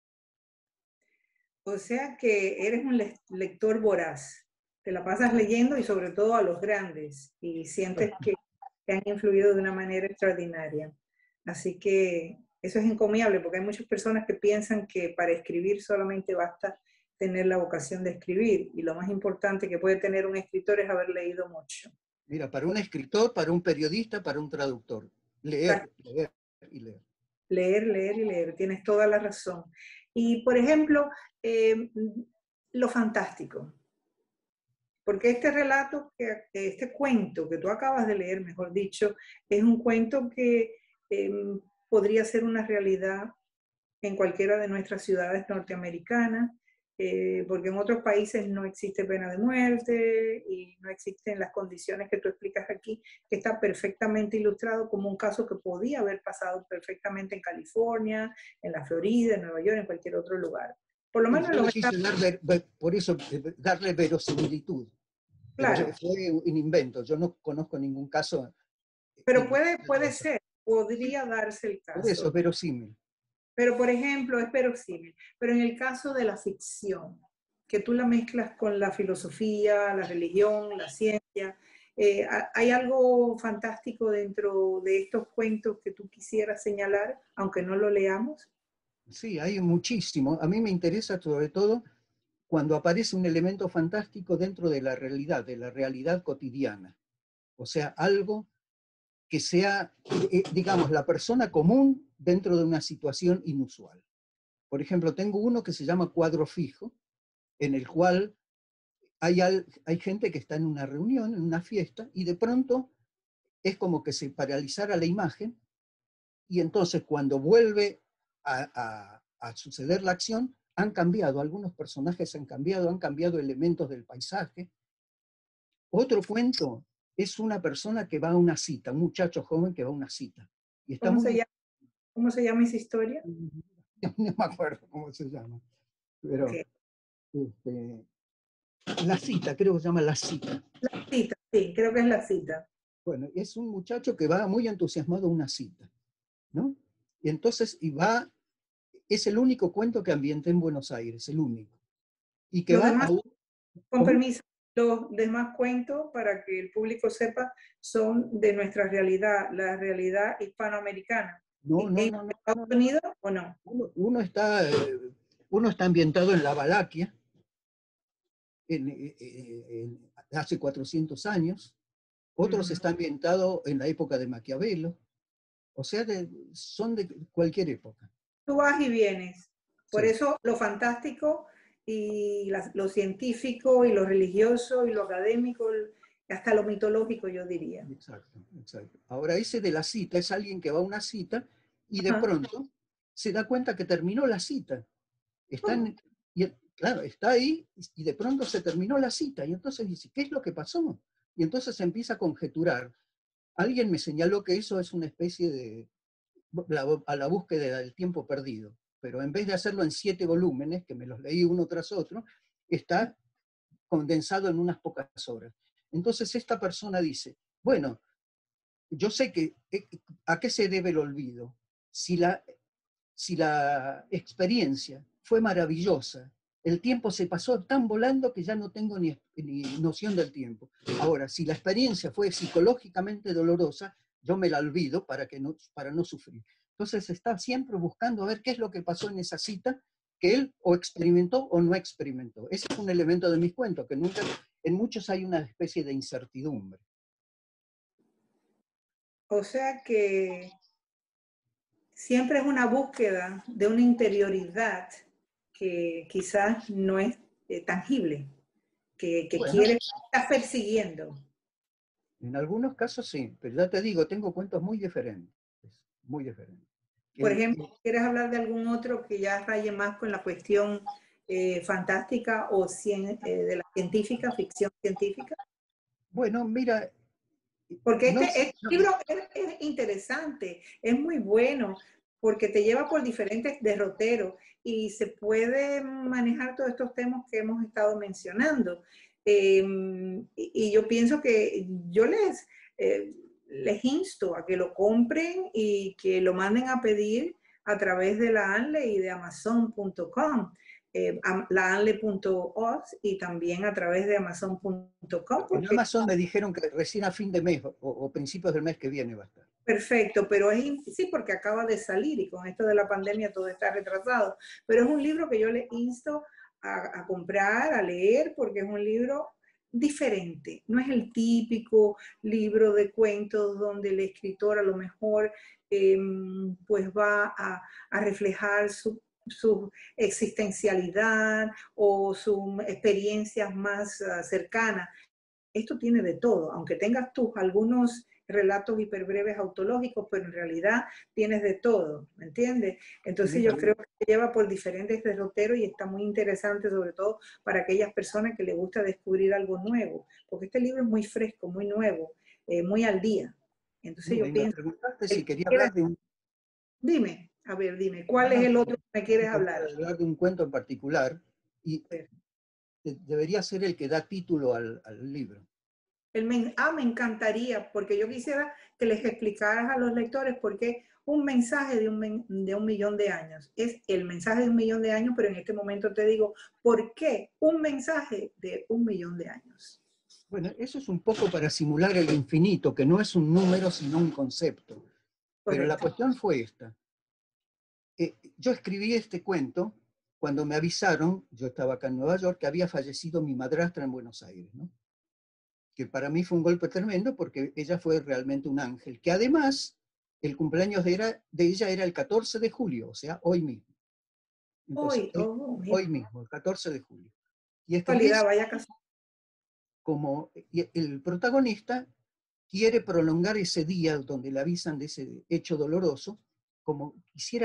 B: O sea que eres un lector voraz. Te la pasas leyendo y sobre todo a los grandes y sientes que te han influido de una manera extraordinaria. Así que eso es encomiable porque hay muchas personas que piensan que para escribir solamente basta tener la vocación de escribir y lo más importante que puede tener un escritor es haber leído mucho.
C: Mira, para un escritor, para un periodista, para un traductor. Leer, leer y leer.
B: Leer, leer y leer. Tienes toda la razón. Y, por ejemplo, lo fantástico. Porque este relato, este cuento que tú acabas de leer, mejor dicho, es un cuento que podría ser una realidad en cualquiera de nuestras ciudades norteamericanas, porque en otros países no existe pena de muerte y no existen las condiciones que tú explicas aquí, que está perfectamente ilustrado como un caso que podía haber pasado perfectamente en California, en la Florida, en Nueva York, en cualquier otro lugar. Por lo menos en los Estados.
C: Por eso, darle verosimilitud.
B: Claro.
C: Pero fue un invento, yo no conozco ningún caso.
B: Pero puede ser, podría darse el caso.
C: Por eso es verosímil.
B: Pero, por ejemplo, es verosímil. Pero en el caso de la ficción, que tú la mezclas con la filosofía, la religión, la ciencia. ¿Hay algo fantástico dentro de estos cuentos que tú quisieras señalar, aunque no lo leamos?
C: Sí, hay muchísimo. A mí me interesa sobre todo cuando aparece un elemento fantástico dentro de la realidad cotidiana. O sea, algo que sea, digamos, la persona común dentro de una situación inusual. Por ejemplo, tengo uno que se llama Cuadro Fijo, en el cual hay gente que está en una reunión, en una fiesta, y de pronto es como que se paralizara la imagen, y entonces cuando vuelve a suceder la acción, han cambiado, algunos personajes han cambiado elementos del paisaje. Otro cuento es una persona que va a una cita, un muchacho joven que va a una cita. Y está
B: ¿Cómo se
C: muy...
B: llama, cómo se llama esa historia?
C: No me acuerdo cómo se llama, pero
B: Okay.
C: este, la cita, creo que se llama La Cita.
B: La cita, sí, creo que es la cita.
C: Bueno, es un muchacho que va muy entusiasmado a una cita, ¿no? Y entonces, es el único cuento que ambienté en Buenos Aires, el único. Y que
B: Los
C: va
B: demás,
C: a un...
B: con
C: ¿Cómo?
B: permiso, los demás cuentos, para que el público sepa, son de nuestra realidad, la realidad hispanoamericana.
C: No, no,
B: ¿En
C: no, no,
B: Estados
C: no, no.
B: Unidos o no?
C: Uno está ambientado en la Valaquia, hace 400 años, otros
B: Ujú.
C: está ambientado en la época de Maquiavelo, o sea, son de cualquier época.
B: Tú vas y vienes. Por
C: Sí,
B: eso lo fantástico y lo científico y lo religioso y lo académico, hasta lo mitológico, yo diría.
C: exacto, exacto. Ahora, ese de la cita es alguien que va a una cita y de
B: Ajá.
C: pronto se da cuenta que terminó la cita. Está
B: Oh,
C: en- y, claro, está ahí y de pronto se terminó la cita. Y entonces dice, ¿qué es lo que pasó? Y entonces se empieza a conjeturar. Alguien me señaló que eso es una especie de a la búsqueda del tiempo perdido, pero en vez de hacerlo en 7 volúmenes, que me los leí uno tras otro, está condensado en unas pocas horas. Entonces esta persona dice, bueno, yo sé que a qué se debe el olvido. Si si la experiencia fue maravillosa, el tiempo se pasó tan volando que ya no tengo ni noción del tiempo. Ahora, si la experiencia fue psicológicamente dolorosa, yo me la olvido para no sufrir. Entonces está siempre buscando a ver qué es lo que pasó en esa cita que él o experimentó o no experimentó. Ese es un elemento de mis cuentos, que nunca, en muchos hay una especie de incertidumbre.
B: o sea que siempre es una búsqueda de una interioridad que quizás no es tangible, que
C: Bueno,
B: quiere, está persiguiendo.
C: en algunos casos sí, pero ya te digo, tengo cuentos muy diferentes, muy diferentes.
B: Por
C: El,
B: ejemplo, ¿quieres hablar de algún otro que ya raye más con la cuestión fantástica o de la científica, ficción científica?
C: bueno, mira,
B: Porque
C: no,
B: este libro es interesante, es muy bueno, porque te lleva por diferentes derroteros y se puede manejar todos estos temas que hemos estado mencionando. Y yo pienso que yo les insto a que lo compren y que lo manden a pedir a través de la ANLE y de Amazon.com. La anle.os y también a través de amazon.com,
C: en
B: porque
C: Amazon me dijeron que recién a fin de mes o principios del mes que viene va a estar.
B: perfecto, pero sí, porque acaba de salir y con esto de la pandemia todo está retrasado, pero es un libro que yo le insto a comprar, a leer, porque es un libro diferente, no es el típico libro de cuentos donde el escritor a lo mejor pues va a reflejar su existencialidad o sus experiencias más cercanas. Esto tiene de todo, aunque tengas tú algunos relatos hiperbreves autológicos, pero en realidad tienes de todo, ¿me entiendes? Entonces
C: Mira,
B: yo creo que se lleva por diferentes derroteros y está muy interesante, sobre todo para aquellas personas que les gusta descubrir algo nuevo, porque este libro es muy fresco, muy nuevo, muy al día. Entonces
C: mira,
B: yo
C: y me
B: pienso,
C: preguntaste
B: el
C: si
B: que
C: quería
B: quiera,
C: hablar de un...
B: dime, a ver, dime,
C: No,
B: ¿cuál es
C: no,
B: el otro que me quieres
C: si quería
B: hablar?
C: hablar de un cuento en particular y debería ser el que da título al libro.
B: Me encantaría, porque yo quisiera que les explicaras a los lectores por qué un mensaje de 1.000.000 de años. Es el mensaje de 1.000.000 de años, pero en este momento te digo, ¿por qué un mensaje de 1.000.000 de años?
C: Bueno, eso es un poco para simular el infinito, que no es un número, sino un concepto. Pero la
B: Correcto.
C: cuestión fue esta. Yo escribí este cuento cuando me avisaron, yo estaba acá en Nueva York, que había fallecido mi madrastra en Buenos Aires, ¿no? Que para mí fue un golpe tremendo porque ella fue realmente un ángel, que además el cumpleaños de ella era el 14 de julio, o sea, hoy mismo. Entonces,
B: Hoy, oh,
C: hoy
B: mira,
C: mismo, el 14 de julio. Y escribí
B: cualidad,
C: eso
B: vaya caso.
C: como el protagonista quiere prolongar ese día donde le avisan de ese hecho doloroso, como quisiera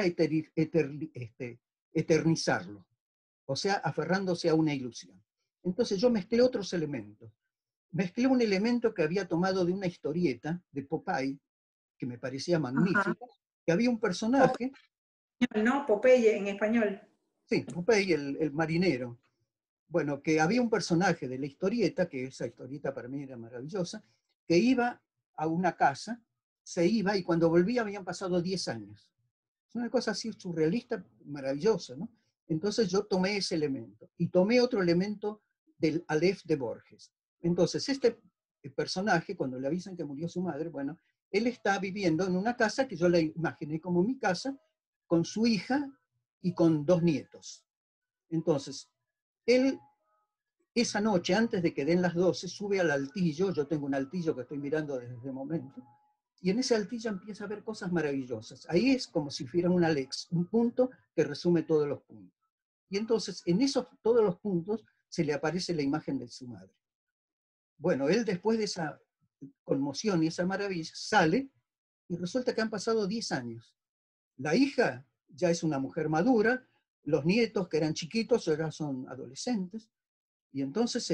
C: eternizarlo, o sea, aferrándose a una ilusión. Entonces yo mezclé otros elementos. Mezclé un elemento que había tomado de una historieta de Popeye, que me parecía
B: Ajá.
C: magnífica, que había un personaje,
B: No, Popeye en español.
C: sí, Popeye el marinero, bueno, que había un personaje de la historieta, que esa historieta para mí era maravillosa, que iba a una casa, se iba y cuando volvía habían pasado 10 años. Es una cosa así surrealista, maravillosa, ¿no? Entonces yo tomé ese elemento y tomé otro elemento del Aleph de Borges. Entonces este personaje, cuando le avisan que murió su madre, bueno, él está viviendo en una casa que yo la imaginé como mi casa, con su hija y con 2 nietos. Entonces, él esa noche, antes de que den las 12, sube al altillo, yo tengo un altillo que estoy mirando desde ese momento, y en ese altillo empieza a ver cosas maravillosas. Ahí es como si fuera un Alex, un punto que resume todos los puntos. Y entonces, en esos todos los puntos, se le aparece la imagen de su madre. Bueno, él después de esa conmoción y esa maravilla, sale y resulta que han pasado 10 años. La hija ya es una mujer madura, los nietos que eran chiquitos ahora son adolescentes, y entonces,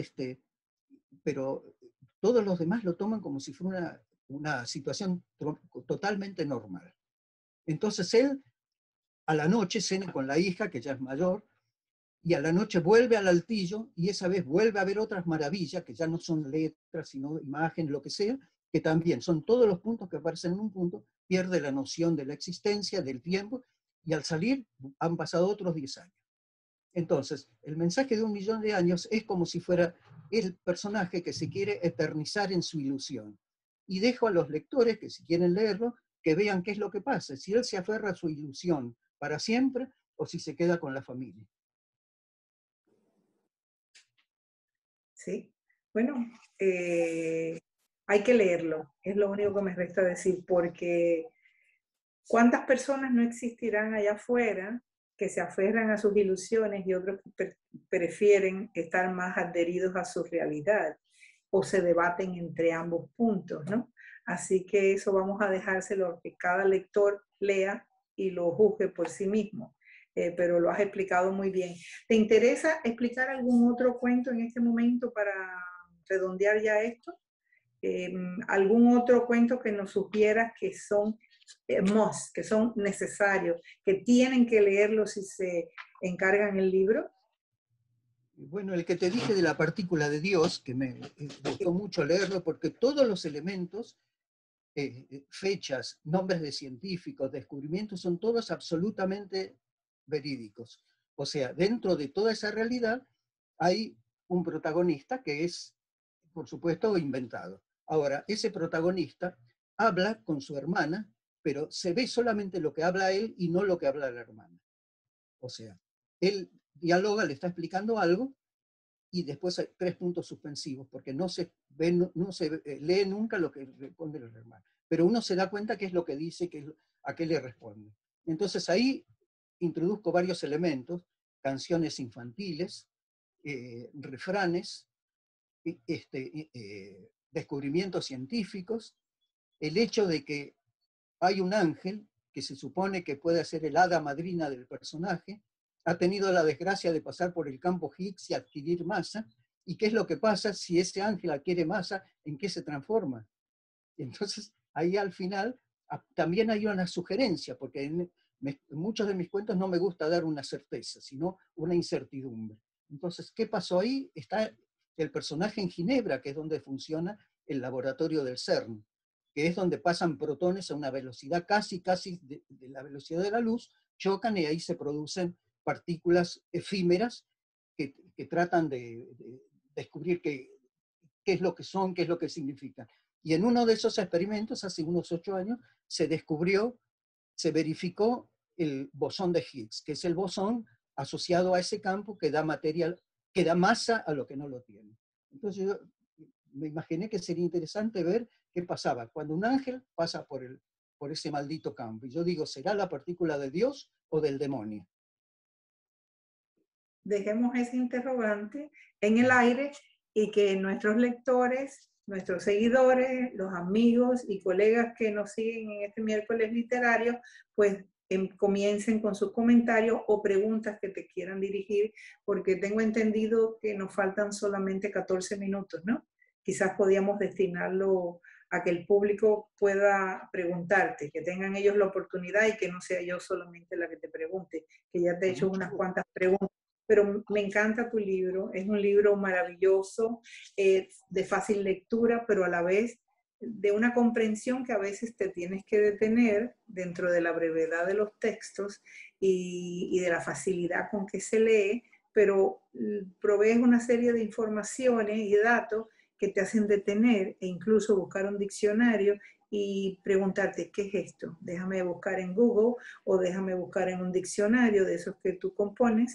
C: pero todos los demás lo toman como si fuera una situación totalmente normal. Entonces él a la noche cena con la hija, que ya es mayor, y a la noche vuelve al altillo y esa vez vuelve a ver otras maravillas, que ya no son letras, sino imágenes, lo que sea, que también son todos los puntos que aparecen en un punto, pierde la noción de la existencia, del tiempo, y al salir han pasado otros 10 años. Entonces, el mensaje de 1.000.000 de años es como si fuera el personaje que se quiere eternizar en su ilusión. Y dejo a los lectores, que si quieren leerlo, que vean qué es lo que pasa, si él se aferra a su ilusión para siempre o si se queda con la familia.
B: Sí. Bueno, hay que leerlo, es lo único que me resta decir, porque ¿cuántas personas no existirán allá afuera que se aferran a sus ilusiones y otros que prefieren estar más adheridos a su realidad o se debaten entre ambos puntos, ¿no? Así que eso vamos a dejárselo a que cada lector lea y lo juzgue por sí mismo. Pero lo has explicado muy bien. ¿Te interesa explicar algún otro cuento en este momento para redondear ya esto? ¿Algún otro cuento que nos sugieras que son must, que son necesarios, que tienen que leerlo si se encargan el libro?
C: Bueno, el que te dije de la partícula de Dios, que me gustó mucho leerlo, porque todos los elementos, fechas, nombres de científicos, descubrimientos, son todos absolutamente verídicos. O sea, dentro de toda esa realidad hay un protagonista que es, por supuesto, inventado. Ahora, ese protagonista habla con su hermana, pero se ve solamente lo que habla él y no lo que habla la hermana. O sea, él dialoga, le está explicando algo, y después hay 3 puntos suspensivos, porque no se, ve, no se lee nunca lo que responde el hermano. Pero uno se da cuenta qué es lo que dice, a qué le responde. Entonces ahí introduzco varios elementos, canciones infantiles, refranes, descubrimientos científicos, el hecho de que hay un ángel que se supone que puede ser el hada madrina del personaje, ha tenido la desgracia de pasar por el campo Higgs y adquirir masa, y qué es lo que pasa si ese ángel adquiere masa, en qué se transforma. Entonces, ahí al final también hay una sugerencia, porque en muchos de mis cuentos no me gusta dar una certeza, sino una incertidumbre. Entonces, ¿qué pasó ahí? Está el personaje en Ginebra, que es donde funciona el laboratorio del CERN. que es donde pasan protones a una velocidad casi de la velocidad de la luz, chocan y ahí se producen partículas efímeras que tratan de descubrir qué es lo que son, qué es lo que significan. Y en uno de esos experimentos, hace unos 8 años, se descubrió, se verificó el bosón de Higgs, que es el bosón asociado a ese campo que da material, que da masa a lo que no lo tiene. Entonces yo me imaginé que sería interesante ver qué pasaba cuando un ángel pasa por ese maldito campo. Y yo digo, ¿será la partícula de Dios o del demonio?
B: Dejemos ese interrogante en el aire y que nuestros lectores, nuestros seguidores, los amigos y colegas que nos siguen en este miércoles literario, pues comiencen con sus comentarios o preguntas que te quieran dirigir, porque tengo entendido que nos faltan solamente 14 minutos, ¿no? Quizás podíamos destinarlo a que el público pueda preguntarte, que tengan ellos la oportunidad y que no sea yo solamente la que te pregunte, que ya te he hecho unas cuantas preguntas. Pero me encanta tu libro, es un libro maravilloso, de fácil lectura, pero a la vez de una comprensión que a veces te tienes que detener dentro de la brevedad de los textos y de la facilidad con que se lee, pero provees una serie de informaciones y datos que te hacen detener e incluso buscar un diccionario y preguntarte, ¿qué es esto? Déjame buscar en Google o déjame buscar en un diccionario de esos que tú compones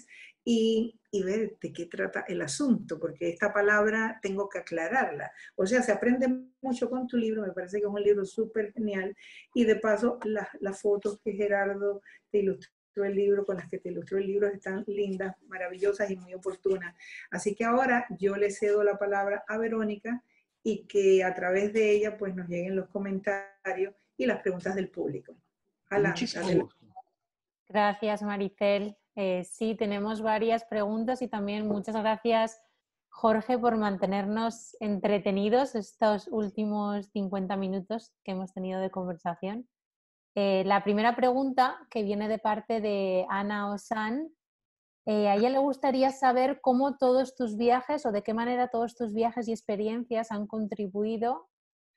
B: y ver de qué trata el asunto, porque esta palabra tengo que aclararla. O sea, se aprende mucho con tu libro, me parece que es un libro súper genial, y de paso las fotos que Gerardo te ilustró el libro, con las que te ilustró el libro, están lindas, maravillosas y muy oportunas. Así que ahora yo le cedo la palabra a Verónica y que a través de ella pues nos lleguen los comentarios y las preguntas del público.
C: Muchísimo gusto.
A: Gracias, Maricel. Sí, tenemos varias preguntas y también muchas gracias, Jorge, por mantenernos entretenidos estos últimos 50 minutos que hemos tenido de conversación. La primera pregunta, que viene de parte de Ana Osan, a ella le gustaría saber cómo todos tus viajes o de qué manera todos tus viajes y experiencias han contribuido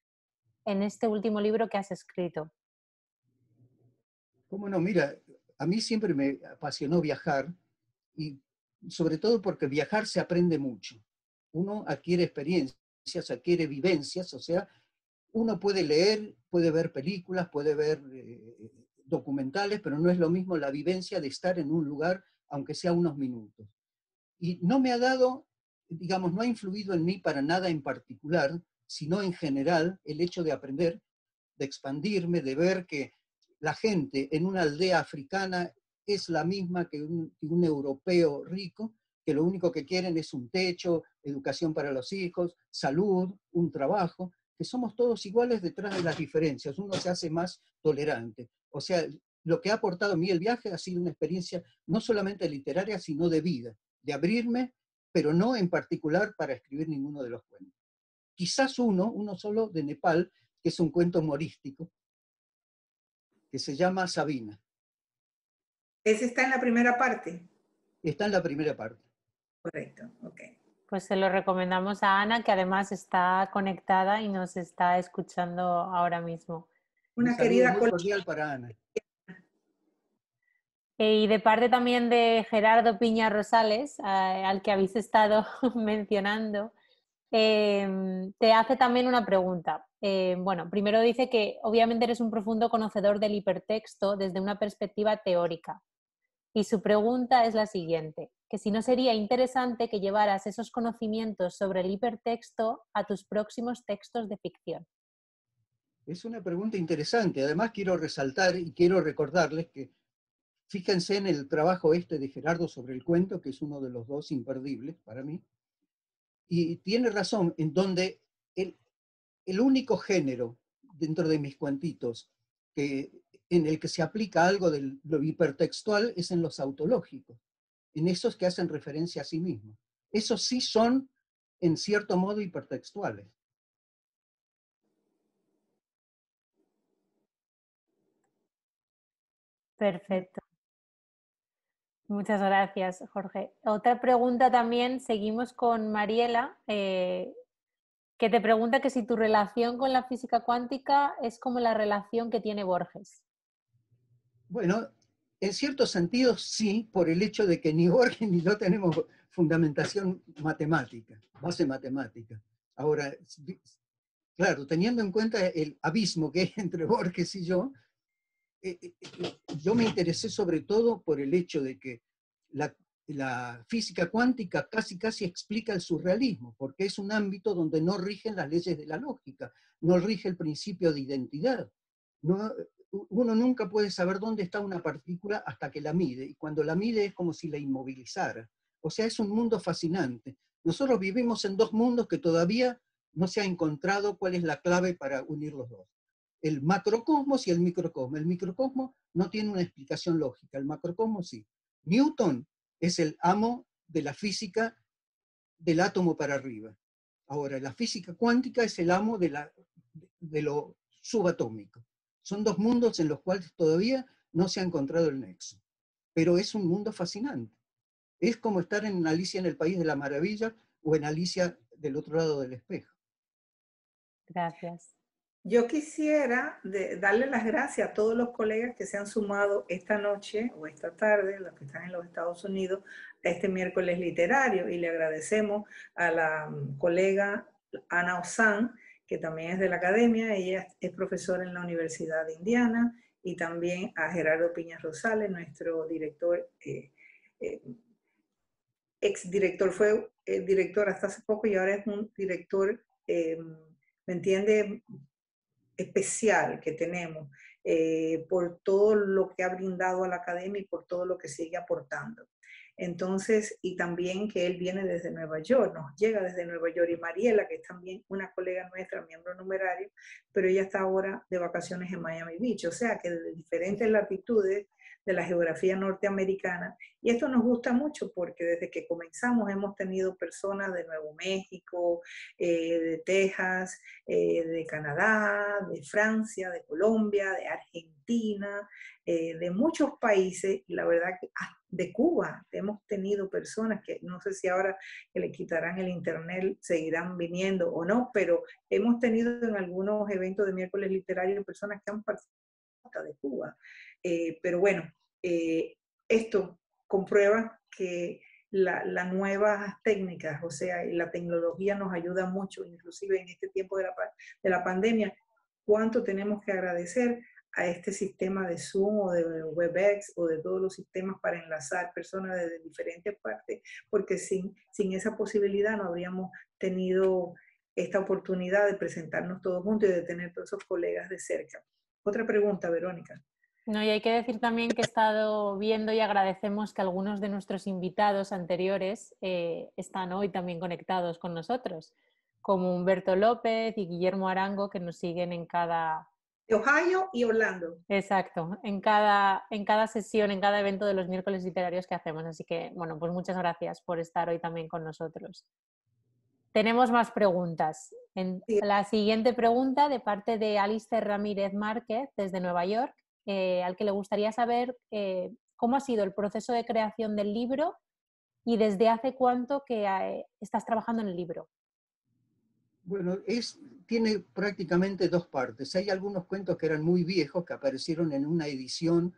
A: en este último libro que has escrito.
C: ¿Cómo no? Mira, a mí siempre me apasionó viajar y sobre todo porque viajar se aprende mucho. Uno adquiere experiencias, adquiere vivencias, o sea, uno puede leer, puede ver películas, puede ver documentales, pero no es lo mismo la vivencia de estar en un lugar, aunque sea unos minutos. Y no me ha dado, digamos, no ha influido en mí para nada en particular, sino en general el hecho de aprender, de expandirme, de ver que la gente en una aldea africana es la misma que un europeo rico, que lo único que quieren es un techo, educación para los hijos, salud, un trabajo, que somos todos iguales detrás de las diferencias, uno se hace más tolerante. O sea, lo que ha aportado a mí el viaje ha sido una experiencia no solamente literaria, sino de vida, de abrirme, pero no en particular para escribir ninguno de los cuentos. Quizás uno solo de Nepal, que es un cuento humorístico, que se llama Sabina.
B: Ese está en la primera parte.
C: Está en la primera parte.
B: Correcto, ok.
A: Pues se lo recomendamos a Ana, que además está conectada y nos está escuchando ahora mismo.
C: Un
B: Una
C: saludo
B: querida
C: muy
B: colega.
C: cordial para Ana.
A: Y de parte también de Gerardo Piña Rosales, al que habéis estado mencionando, te hace también una pregunta. Bueno, primero dice que obviamente eres un profundo conocedor del hipertexto desde una perspectiva teórica. Y su pregunta es la siguiente, que si no sería interesante que llevaras esos conocimientos sobre el hipertexto a tus próximos textos de ficción.
C: Es una pregunta interesante. Además, quiero resaltar y quiero recordarles que fíjense en el trabajo este de Gerardo sobre el cuento, que es uno de los dos imperdibles para mí. Y tiene razón, en donde el único género dentro de mis cuentitos en el que se aplica algo de lo hipertextual es en los autológicos, en esos que hacen referencia a sí mismos. Esos sí son, en cierto modo, hipertextuales.
A: Perfecto. Muchas gracias, Jorge. Otra pregunta también, seguimos con Mariela, que Que te pregunta que si tu relación con la física cuántica es como la relación que tiene Borges.
C: Bueno, en cierto sentido sí, por el hecho de que ni Borges ni yo tenemos fundamentación matemática, base matemática. Ahora, claro, teniendo en cuenta el abismo que hay entre Borges y yo me interesé sobre todo por el hecho de que la física cuántica casi explica el surrealismo, porque es un ámbito donde no rigen las leyes de la lógica, no rige el principio de identidad. No, uno nunca puede saber dónde está una partícula hasta que la mide, y cuando la mide es como si la inmovilizara. O sea, es un mundo fascinante. Nosotros vivimos en dos mundos que todavía no se ha encontrado cuál es la clave para unir los dos: el macrocosmos y el microcosmos. El microcosmos no tiene una explicación lógica, el macrocosmos sí. Newton es el amo de la física del átomo para arriba. Ahora, la física cuántica es el amo de lo subatómico. Son dos mundos en los cuales todavía no se ha encontrado el nexo. Pero es un mundo fascinante. Es como estar en Alicia en el País de la Maravilla o en Alicia del otro lado del espejo.
A: Gracias.
B: Yo quisiera darle las gracias a todos los colegas que se han sumado esta noche o esta tarde, los que están en los Estados Unidos, a este miércoles literario, y le agradecemos a la colega Ana Osan, que también es de la academia. Ella es profesora en la Universidad de Indiana, y también a Gerardo Piñas Rosales, nuestro director, exdirector, fue director hasta hace poco y ahora es un director, ¿me entiende?, especial que tenemos, por todo lo que ha brindado a la academia y por todo lo que sigue aportando. Entonces, y también que él viene desde Nueva York, nos llega desde Nueva York, y Mariela, que es también una colega nuestra, miembro numerario, pero ella está ahora de vacaciones en Miami Beach, o sea que de diferentes latitudes de la geografía norteamericana. Y esto nos gusta mucho porque desde que comenzamos hemos tenido personas de Nuevo México, de Texas, de Canadá, de Francia, de Colombia, de Argentina, de muchos países, y la verdad que de Cuba hemos tenido personas que no sé si ahora que le quitarán el internet seguirán viniendo o no, pero hemos tenido en algunos eventos de miércoles literarios personas que han participado de Cuba. Pero bueno, esto comprueba que las nuevas técnicas, o sea, la tecnología nos ayuda mucho, inclusive en este tiempo de la pandemia. ¿Cuánto tenemos que agradecer a este sistema de Zoom o de WebEx o de todos los sistemas para enlazar personas desde diferentes partes? Porque sin esa posibilidad no habríamos tenido esta oportunidad de presentarnos todos juntos y de tener todos esos colegas de cerca. Otra pregunta, Verónica.
A: No, y hay que decir también que he estado viendo y agradecemos que algunos de nuestros invitados anteriores están hoy también conectados con nosotros, como Humberto López y Guillermo Arango, que nos siguen en cada...
B: De Ohio y Orlando.
A: Exacto, en cada sesión, en cada evento de los miércoles literarios que hacemos. Así que, bueno, pues muchas gracias por estar hoy también con nosotros. Tenemos más preguntas. La siguiente pregunta de parte de Alistair Ramírez Márquez desde Nueva York, al que le gustaría saber cómo ha sido el proceso de creación del libro y desde hace cuánto que estás trabajando en el libro.
C: Bueno, tiene prácticamente dos partes. Hay algunos cuentos que eran muy viejos, que aparecieron en una edición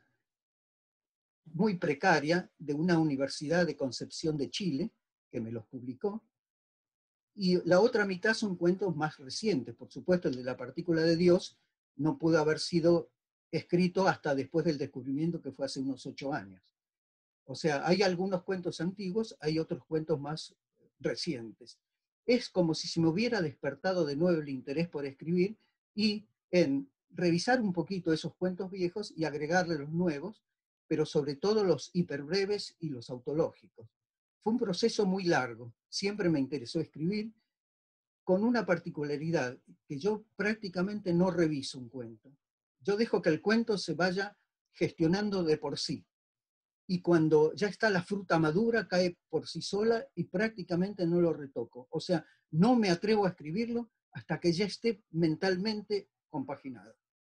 C: muy precaria de una universidad de Concepción de Chile, que me los publicó. Y la otra mitad son cuentos más recientes. Por supuesto, el de la partícula de Dios no pudo haber sido escrito hasta después del descubrimiento, que fue hace unos 8 años. O sea, hay algunos cuentos antiguos, hay otros cuentos más recientes. Es como si se me hubiera despertado de nuevo el interés por escribir y en revisar un poquito esos cuentos viejos y agregarle los nuevos, pero sobre todo los hiperbreves y los autológicos. Fue un proceso muy largo. Siempre me interesó escribir, con una particularidad, que yo prácticamente no reviso un cuento. Yo dejo que el cuento se vaya gestionando de por sí. Y cuando ya está la fruta madura, cae por sí sola y prácticamente no lo retoco. O sea, no me atrevo a escribirlo hasta que ya esté mentalmente compaginado.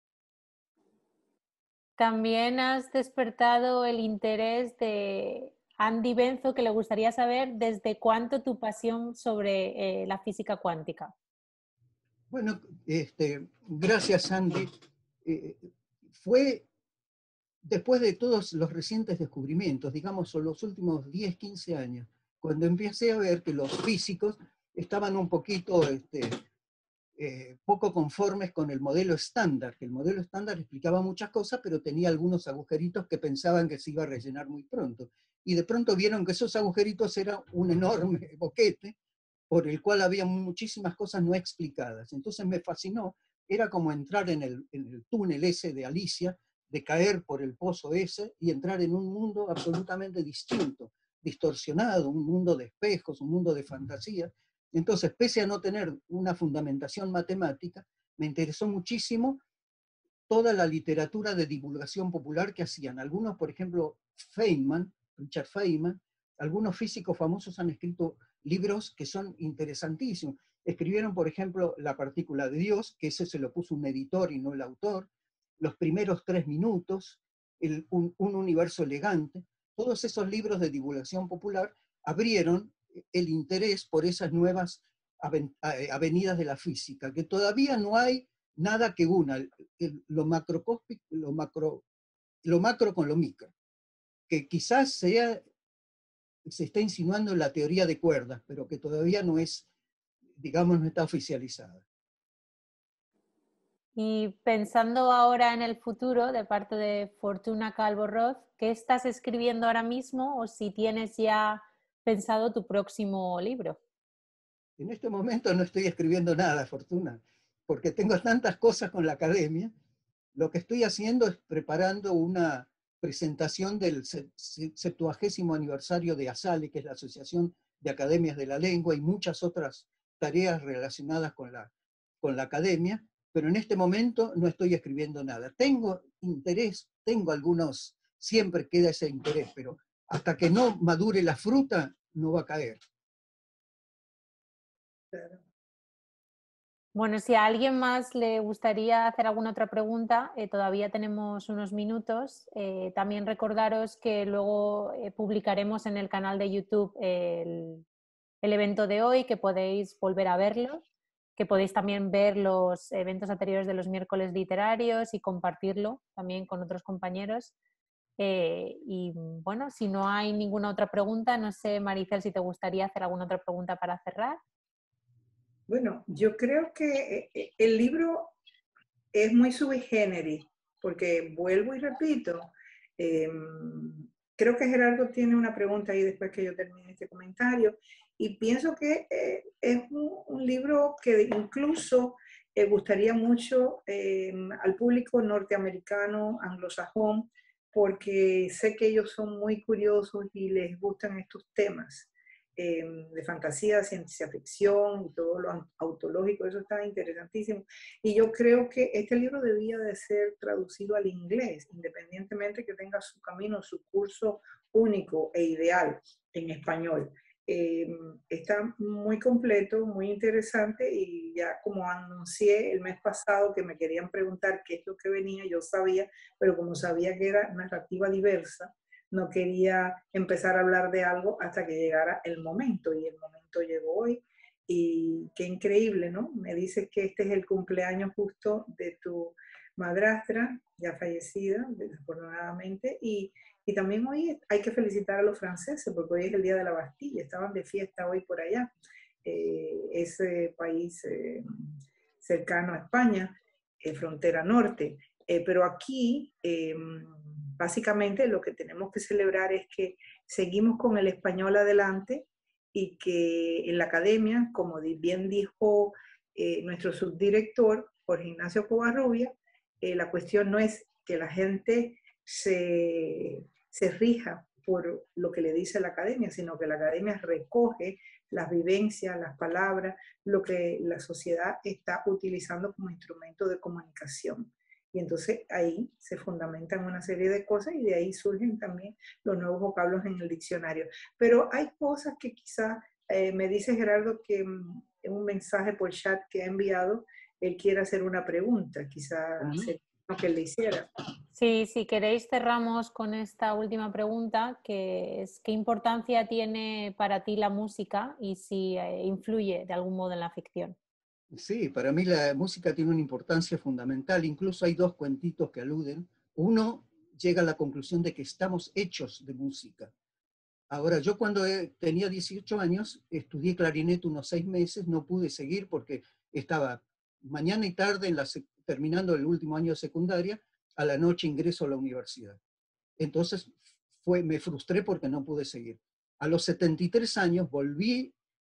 A: También has despertado el interés de Andy Benzo, que le gustaría saber desde cuánto tu pasión sobre la física cuántica.
C: Bueno, gracias, Sandy. Fue después de todos los recientes descubrimientos, digamos, en los últimos 10, 15 años, cuando empecé a ver que los físicos estaban un poquito poco conformes con el modelo estándar, que el modelo estándar explicaba muchas cosas, pero tenía algunos agujeritos que pensaban que se iba a rellenar muy pronto. Y de pronto vieron que esos agujeritos eran un enorme boquete por el cual había muchísimas cosas no explicadas. Entonces me fascinó, era como entrar en el túnel ese de Alicia, de caer por el pozo ese y entrar en un mundo absolutamente distinto, distorsionado, un mundo de espejos, un mundo de fantasía. Entonces, pese a no tener una fundamentación matemática, me interesó muchísimo toda la literatura de divulgación popular que hacían. Algunos, por ejemplo, Feynman, Richard Feynman, algunos físicos famosos han escrito libros que son interesantísimos. Escribieron, por ejemplo, La partícula de Dios, que ese se lo puso un editor y no el autor, Los primeros 3 minutos, un universo elegante. Todos esos libros de divulgación popular abrieron el interés por esas nuevas avenidas de la física, que todavía no hay nada que una lo macrocósmico, lo macro con lo micro, que quizás se está insinuando en la teoría de cuerdas, pero que todavía no es, digamos, no está oficializada.
A: Y pensando ahora en el futuro, de parte de Fortuna Calvo Roth, ¿qué estás escribiendo ahora mismo o si tienes ya pensado tu próximo libro?
C: En este momento no estoy escribiendo nada, Fortuna, porque tengo tantas cosas con la academia. Lo que estoy haciendo es preparando una presentación del 70º aniversario de ASALE, que es la Asociación de Academias de la Lengua, y muchas otras tareas relacionadas con la academia, pero en este momento no estoy escribiendo nada. Tengo interés, tengo algunos, siempre queda ese interés, pero hasta que no madure la fruta, no va a caer.
B: Claro.
A: Bueno, si a alguien más le gustaría hacer alguna otra pregunta, todavía tenemos unos minutos. También recordaros que luego publicaremos en el canal de YouTube el evento de hoy, que podéis volver a verlo, que podéis también ver los eventos anteriores de los miércoles literarios y compartirlo también con otros compañeros. Y bueno, si no hay ninguna otra pregunta, no sé, Maricel, si te gustaría hacer alguna otra pregunta para cerrar.
B: Bueno, yo creo que el libro es muy sui generis, porque vuelvo y repito, eh, creo que Gerardo tiene una pregunta ahí después que yo termine este comentario, y pienso que es un libro que incluso gustaría mucho al público norteamericano, anglosajón, porque sé que ellos son muy curiosos y les gustan estos temas de fantasía, ciencia ficción y todo lo autológico, eso está interesantísimo. Y yo creo que este libro debía de ser traducido al inglés, independientemente que tenga su camino, su curso único e ideal en español. Está muy completo, muy interesante y ya como anuncié el mes pasado que me querían preguntar qué es lo que venía, yo sabía, pero como sabía que era narrativa diversa, no quería empezar a hablar de algo hasta que llegara el momento y el momento llegó hoy y qué increíble, ¿no? Me dices que este es el cumpleaños justo de tu madrastra, ya fallecida, desafortunadamente, y también hoy hay que felicitar a los franceses, porque hoy es el Día de la Bastilla, estaban de fiesta hoy por allá, ese país cercano a España, frontera norte. Pero aquí, básicamente, lo que tenemos que celebrar es que seguimos con el español adelante y que en la academia, como bien dijo nuestro subdirector, Jorge Ignacio Covarrubia, la cuestión no es que la gente se rija por lo que le dice la academia, sino que la academia recoge las vivencias, las palabras, lo que la sociedad está utilizando como instrumento de comunicación. Y entonces ahí se fundamentan una serie de cosas y de ahí surgen también los nuevos vocablos en el diccionario. Pero hay cosas que quizá me dice Gerardo que en un mensaje por chat que ha enviado, él quiere hacer una pregunta, quizá sería lo que él le hiciera.
A: Sí, si queréis cerramos con esta última pregunta, que es ¿qué importancia tiene para ti la música y si influye de algún modo en la ficción?
C: Sí, para mí la música tiene una importancia fundamental. Incluso hay dos cuentitos que aluden. Uno llega a la conclusión de que estamos hechos de música. Ahora, yo cuando tenía 18 años, estudié clarinete unos 6 meses, no pude seguir porque estaba mañana y tarde terminando el último año de secundaria, a la noche ingreso a la universidad. Entonces me frustré porque no pude seguir. A los 73 años volví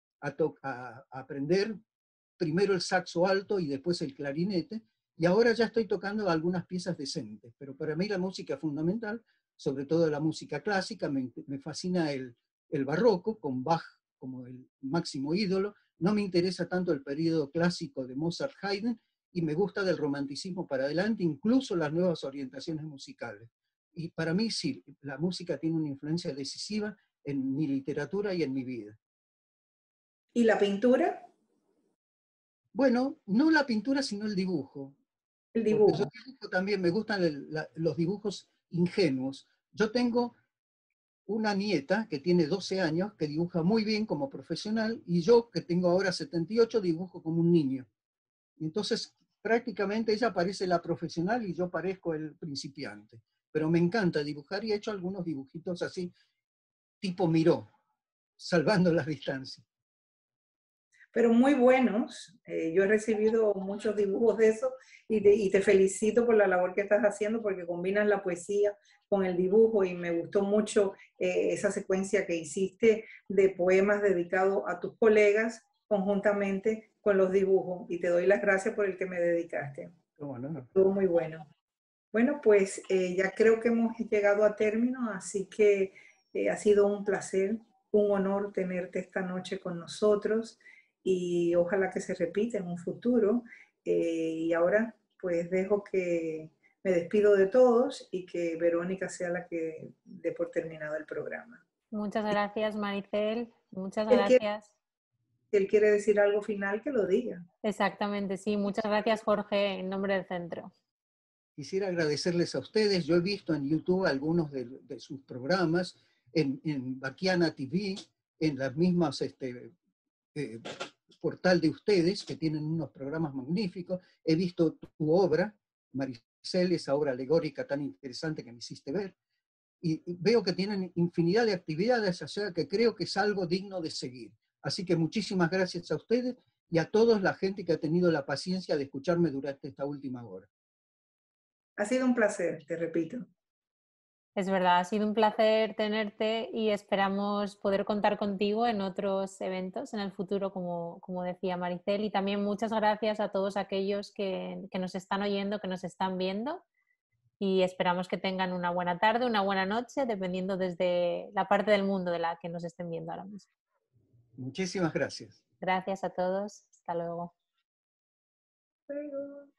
C: a aprender primero el saxo alto y después el clarinete, y ahora ya estoy tocando algunas piezas decentes, pero para mí la música es fundamental, sobre todo la música clásica, me fascina el barroco, con Bach como el máximo ídolo, no me interesa tanto el periodo clásico de Mozart, Haydn, y me gusta del romanticismo para adelante, incluso las nuevas orientaciones musicales. Y para mí sí, la música tiene una influencia decisiva en mi literatura y en mi vida.
B: ¿Y la pintura?
C: Bueno, no la pintura, sino el dibujo.
B: El
C: Porque yo
B: dibujo.
C: dibujo también, me gustan los dibujos ingenuos. Yo tengo una nieta que tiene 12 años, que dibuja muy bien como profesional, y yo, que tengo ahora 78, dibujo como un niño. Y entonces, prácticamente ella parece la profesional y yo parezco el principiante. Pero me encanta dibujar y he hecho algunos dibujitos así, tipo Miró, salvando las distancias.
B: Pero muy buenos. Yo he recibido muchos dibujos de eso y te felicito por la labor que estás haciendo porque combinas la poesía con el dibujo y me gustó mucho esa secuencia que hiciste de poemas dedicados a tus colegas conjuntamente con los dibujos y te doy las gracias por el que me dedicaste.
C: ¿Cómo no?
B: Estuvo muy bueno. Bueno, pues ya creo que hemos llegado a término, así que ha sido un placer, un honor tenerte esta noche con nosotros y ojalá que se repita en un futuro. Y ahora pues dejo que me despido de todos y que Verónica sea la que dé por terminado el programa.
A: Muchas gracias, Maricel. Muchas
B: Si
A: gracias.
B: él quiere decir algo final, que lo diga.
A: Exactamente, sí. Muchas gracias, Jorge, en nombre del centro.
C: Quisiera agradecerles a ustedes. Yo he visto en YouTube algunos de sus programas, en Baquiana TV, en las mismas eh, portal de ustedes, que tienen unos programas magníficos. He visto tu obra, Maricel, esa obra alegórica tan interesante que me hiciste ver. Y veo que tienen infinidad de actividades, o sea que creo que es algo digno de seguir. Así que muchísimas gracias a ustedes y a toda la gente que ha tenido la paciencia de escucharme durante esta última hora.
B: Ha sido un placer, te repito.
A: Es verdad, ha sido un placer tenerte y esperamos poder contar contigo en otros eventos en el futuro, como decía Maricel. Y también muchas gracias a todos aquellos que nos están oyendo, que nos están viendo. Y esperamos que tengan una buena tarde, una buena noche, dependiendo desde la parte del mundo de la que nos estén viendo ahora mismo.
C: Muchísimas gracias.
A: Gracias a todos. Hasta luego.
B: Luego.